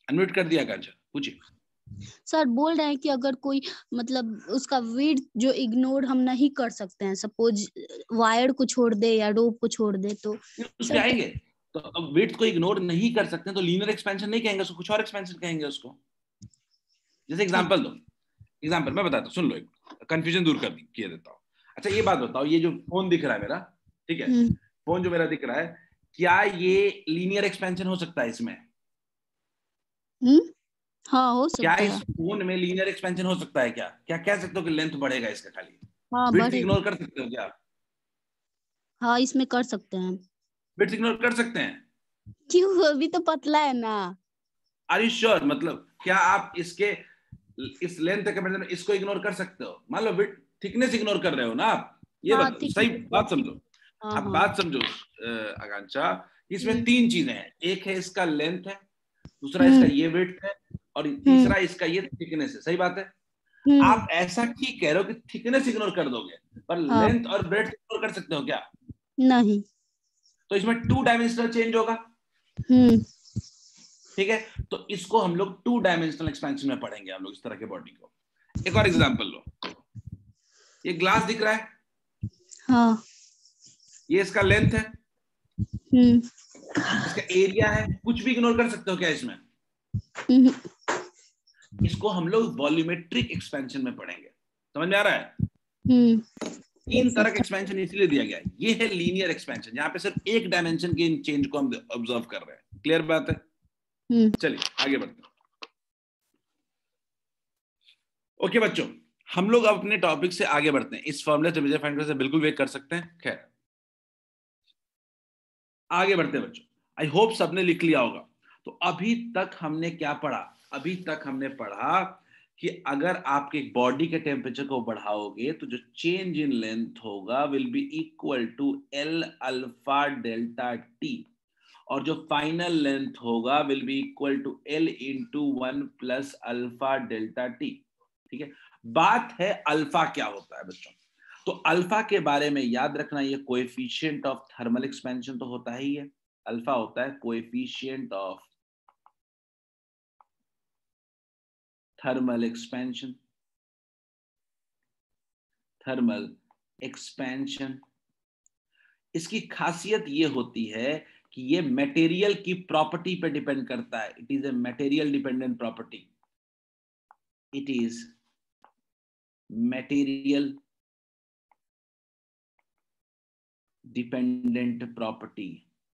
अनम्यूट कर दिया आकांक्षा, पूछिए। सर बोल रहे हैं कि अगर कोई मतलब उसका विड्थ जो इग्नोर हम नहीं कर सकते हैं, सपोज वायर को छोड़ दे या रोप को छोड़ दे, तो उस पे सर आएंगे। तो अब विड्थ को इग्नोर नहीं कर सकते तो लीनियर एक्सपेंशन नहीं कहेंगे उसको, कुछ और एक्सपेंशन कहेंगे उसको। जैसे एग्जांपल दो, एग्जांपल मैं बताता हूँ, सुन लो, एक कंफ्यूजन दूर कर किया देता हूँ। अच्छा ये बात बताओ, ये जो फोन दिख रहा है मेरा, ठीक है, हम्म फोन जो मेरा दिख रहा है, क्या ये लीनियर एक्सपेंशन हो सकता है इसमें? हम्म हाँ हो क्या सकता इस है। फोन में लीनियर एक्सपेंशन हो सकता है? क्या क्या कह सकते हो कि लेंथ बढ़ेगा इसका खाली? हाँ विड्थ बढ़ेगा। इग्नोर कर सकते हो क्या? हाँ इसमें कर सकते हैं। विड्थ इग्नोर कर सकते हैं? क्यों, अभी तो पतला है ना। Are you sure? मतलब क्या आप इसके इस लेंथ के मतलब इसको इग्नोर कर सकते हो? मान लो विड्थ थिकनेस इग्नोर कर रहे हो ना आप, ये हाँ बताओ, ठीक सही है। बात समझो। हाँ अब हाँ बात समझो अ, आकांक्षा, इसमें हम्म तीन चीजें हैं, एक है इसका लेंथ है, दूसरा इसका हम्म ये विड्थ है, और हम्म तीसरा इसका ये थिकनेस है। सही बात है? हम्म आप ऐसा ठीक कह रहे हो कि थिकनेस इग्नोर कर दोगे, पर हाँ लेंथ और ब्रेड्थ इग्नोर कर सकते हो क्या? नहीं। तो इसमें टू डायमेंशनल चेंज होगा, हम्म ठीक है। तो इसको हम लोग टू डायमेंशनल एक्सपेंशन में पढ़ेंगे हम लोग इस तरह के बॉडी को। एक और एग्जांपल लो, ये ग्लास दिख रहा है, हाँ ये इसका लेंथ है, हम्म इसका एरिया है, कुछ भी इग्नोर कर सकते हो क्या इसमें? हम्म इसको हम लोग वॉल्यूमेट्रिक एक्सपेंशन में पढ़ेंगे। समझ में आ रहा है? हम्म तीन तरह का एक्सपेंशन इसलिए दिया गया है। ये है लीनियर एक्सपेंशन, यहाँ पे सिर्फ एक डायमेंशन के चेंज को हम ऑब्जर्व कर रहे हैं। क्लियर बात है? हम्म चलिए आगे बढ़ते हैं। ओके बच्चों, हम लोग अब अपने टॉपिक से आगे बढ़ते हैं। इस फॉर्मूले टेम्परेचर फाइंड करने से बिल्कुल वेट कर सकते हैं। खैर आगे बढ़ते हैं बच्चों, आई होप सबने लिख लिया होगा। तो अभी तक हमने क्या पढ़ा? अभी तक हमने पढ़ा कि अगर आपके बॉडी के टेम्परेचर को बढ़ाओगे तो जो चेंज इन लेंथ होगा will be equal to L alpha delta T, और जो फाइनल लेंथ होगा will be equal to L into one plus alpha delta T. ठीक है, बात है अल्फा क्या होता है बच्चों। तो अल्फा के बारे में याद रखना, ये कोएफिशिएंट ऑफ थर्मल एक्सपेंशन तो होता ही है। अल्फा होता है coefficient of thermal expansion, thermal expansion. इसकी खासियत ये होती है कि ये मटेरियल की प्रॉपर्टी पे डिपेंड करता है। It is a material dependent property, it is material dependent property,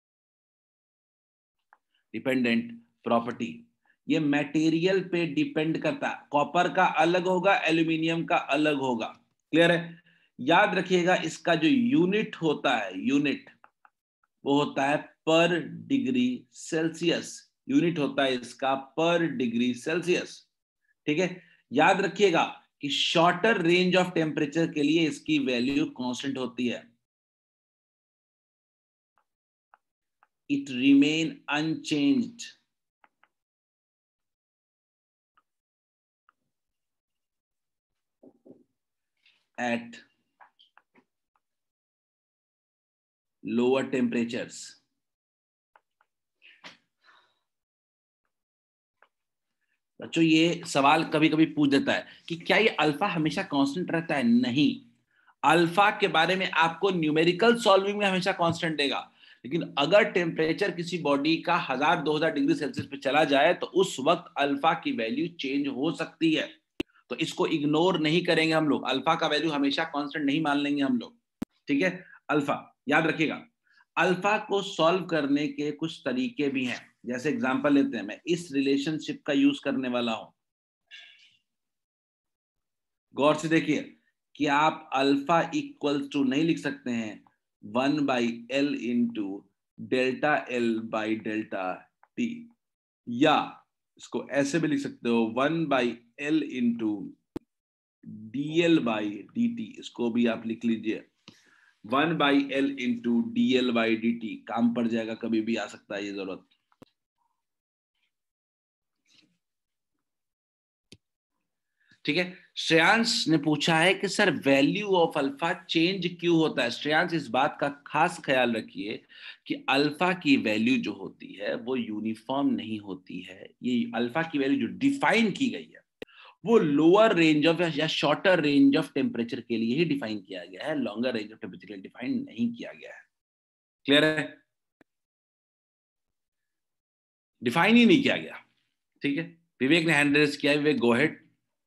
dependent property. ये मटेरियल पे डिपेंड करता है। कॉपर का अलग होगा, एल्यूमिनियम का अलग होगा। क्लियर है? याद रखिएगा इसका जो यूनिट होता है, यूनिट वो होता है पर डिग्री सेल्सियस। यूनिट होता है इसका पर डिग्री सेल्सियस। ठीक है, याद रखिएगा कि शॉर्टर रेंज ऑफ टेम्परेचर के लिए इसकी वैल्यू कांस्टेंट होती है, it remain unchanged at lower temperatures। बच्चों ये सवाल कभी कभी पूछ देता है कि क्या ये अल्फा हमेशा कांस्टेंट रहता है? नहीं, अल्फा के बारे में आपको न्यूमेरिकल सॉल्विंग में हमेशा कांस्टेंट देगा, लेकिन अगर टेम्परेचर किसी बॉडी का हजार दो हजार डिग्री सेल्सियस पे चला जाए तो उस वक्त अल्फा की वैल्यू चेंज हो सकती है। तो इसको इग्नोर नहीं करेंगे हम लोग, अल्फा का वैल्यू हमेशा कांस्टेंट नहीं मान लेंगे हम लोग। ठीक है, अल्फा याद रखिएगा। अल्फा को सॉल्व करने के कुछ तरीके भी हैं। जैसे एग्जांपल लेते हैं, मैं इस रिलेशनशिप का यूज करने वाला हूं, गौर से देखिए कि आप अल्फा इक्वल टू नहीं लिख सकते हैं one by L into delta L by delta T, या इसको ऐसे भी लिख सकते हो one by L into D L by D T. इसको भी आप लिख लीजिए one by L into D L by D T. काम पड़ जाएगा, कभी भी आ सकता है ये जरूरत। ठीक है, श्रेयांश ने पूछा है कि sir value of alpha change क्यों होता है। श्रेयांश इस बात का खास ख्याल रखिए कि अल्फा की वैल्यू जो होती है वो यूनिफॉर्म नहीं होती है। ये अल्फा की वैल्यू जो डिफाइन की गई है वो लोअर रेंज ऑफ या शॉर्टर रेंज ऑफ टेम्परेचर के लिए ही डिफाइन किया गया है, लॉन्गर रेंज ऑफ टेम्परेचर के लिए डिफाइन नहीं किया गया है। क्लियर है? डिफाइन ही नहीं किया गया। ठीक है, विवेक ने हैंड रेज किया। विवेक गो अहेड,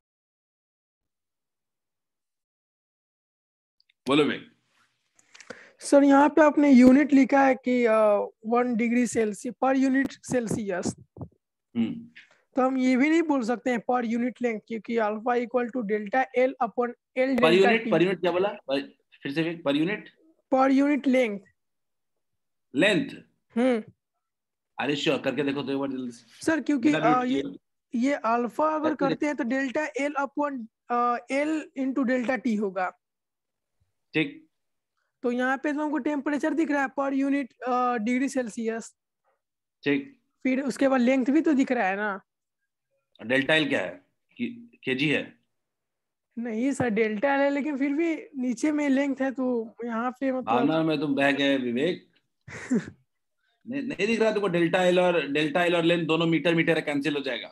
बोलो विवेक। सर यहाँ पे आपने यूनिट लिखा है कि one degree Celsius per unit Celsius, तो हम ये भी नहीं बोल सकते हैं पर यूनिट लेंथ, क्योंकि alpha equal to delta L upon L per delta unit, T. Per unit क्या बोला? पर, फिर से विवेक, पर यूनिट पर यूनिट लेंथ। लेंथ। हम्म अरे श्योर, करके देखो तो एक बार जल्दी से। सर, क्योंकि बिना आ, म्यूट ये किए। ये अल्फा अगर करके करते हैं तो delta L upon L into delta T होगा। ठीक, तो यहाँ पे तो हमको टेम्परेचर दिख रहा है पर यूनिट डिग्री सेल्सियस, ठीक। फिर उसके बाद लेंथ भी तो दिख रहा है ना। डेल्टा एल क्या है? कि केजी है? नहीं सर, डेल्टा एल है, लेकिन फिर भी नीचे में लेंथ है, तो यहाँ पे मतलब भावना में तुम बह गए विवेक। नहीं, नहीं दिख रहा तुमको? डेल्टा एल और डेल्टा एल और लेंथ दोनों मीटर मीटर है, कैंसिल हो जाएगा।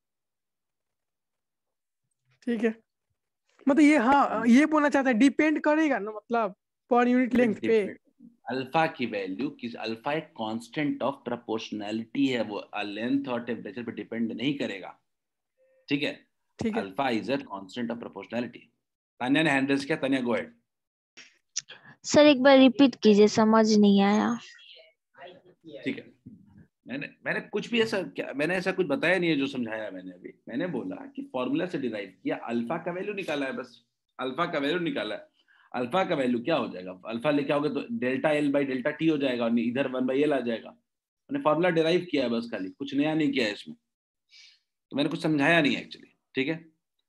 ठीक है, मतलब ये, हाँ ये बोलना चाहता है डिपेंड करेगा ना, मतलब पर यूनिट लेंथ पे। अल्फा की वैल्यू किस, अल्फा एक कांस्टेंट ऑफ प्रोपोर्शनैलिटी है, वो लेंथ और टेम्परेचर पे डिपेंड नहीं करेगा। ठीक है, ठीक है alpha is a constant of proportionality. Tanya ने हैंड रेज किया, तान्या गो अहेड। सर एक बार रिपीट कीजिए, समझ नहीं आया। ठीक है, मैंने मैंने कुछ भी ऐसा क्या, मैंने ऐसा कुछ बताया नहीं है जो समझाया मैंने अभी। मैंने बोला कि फॉर्मूला से डिराइव किया, अल्फा का वैल्यू निकाला है, बस अल्फा का वैल्यू निकाला है। अल्फा का वैल्यू क्या हो जाएगा? अल्फा लेके आओगे तो delta L by delta T हो जाएगा और इधर वन बाई एल आ जाएगा। मैंने फॉर्मूला डिराइव किया है बस, खाली कुछ नया नहीं किया है इसमें, तो मैंने कुछ समझाया नहीं है एक्चुअली। ठीक है,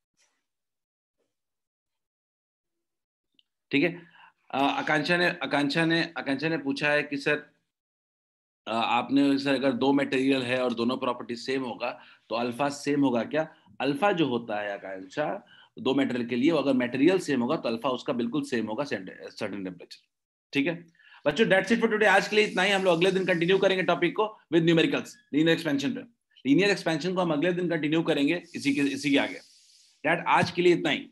ठीक है। आकांक्षा ने आकांक्षा ने आकांक्षा ने पूछा है कि सर आपने सर अगर दो मटेरियल है और दोनों प्रॉपर्टी सेम होगा तो अल्फा सेम होगा क्या? अल्फा जो होता है आकांक्षा दो मटेरियल के लिए, अगर मटेरियल सेम होगा तो अल्फा उसका बिल्कुल सेम होगा सर्टेन टेम्परेचर। ठीक है बच्चों, दैट्स इट फॉर टुडे। आज के लिए इतना ही। हम लोग अगले दिन कंटिन्यू करेंगे टॉपिक को विद न्यूमेरिकल्स, लीनियर एक्सपेंशन पे। लीनियर एक्सपेंशन को हम अगले दिन कंटिन्यू करेंगे इसी के इसी के आगे। दैट आज के लिए इतना ही।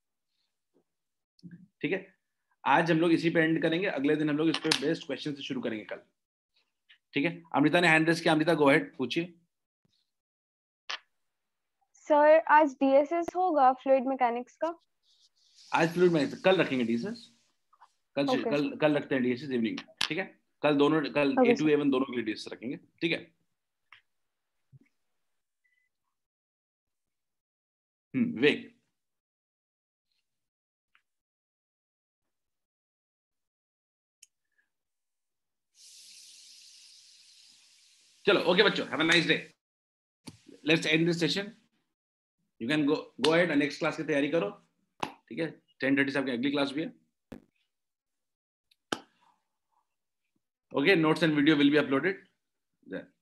ठीक है, आज हम लोग इसी पे एंड करेंगे, अगले दिन हम लोग इस पे बेस्ड क्वेश्चन से शुरू करेंगे कल। ठीक है, अमृता ने हैंड रेज किया। अमृता गो अहेड, पूछिए। सर आज डीएसएस होगा फ्लूइड मैकेनिक्स का? आज फ्लूइड मैकेनिक्स, कल रखेंगे डीएसएस। कल okay. कल कल रखते हैं डीएसएस इवनिंग। ठीक है, कल दोनों, कल ए टू ए वन दोनों के लिए डीएसएस रखेंगे। ठीक है, हम्म विवेक। चलो ओके बच्चों, have a nice day. Let's end this session. You can go go ahead, next class की तैयारी करो। ठीक है, टेन थर्टी से आपकी अगली क्लास भी है। Okay, notes and video will be uploaded.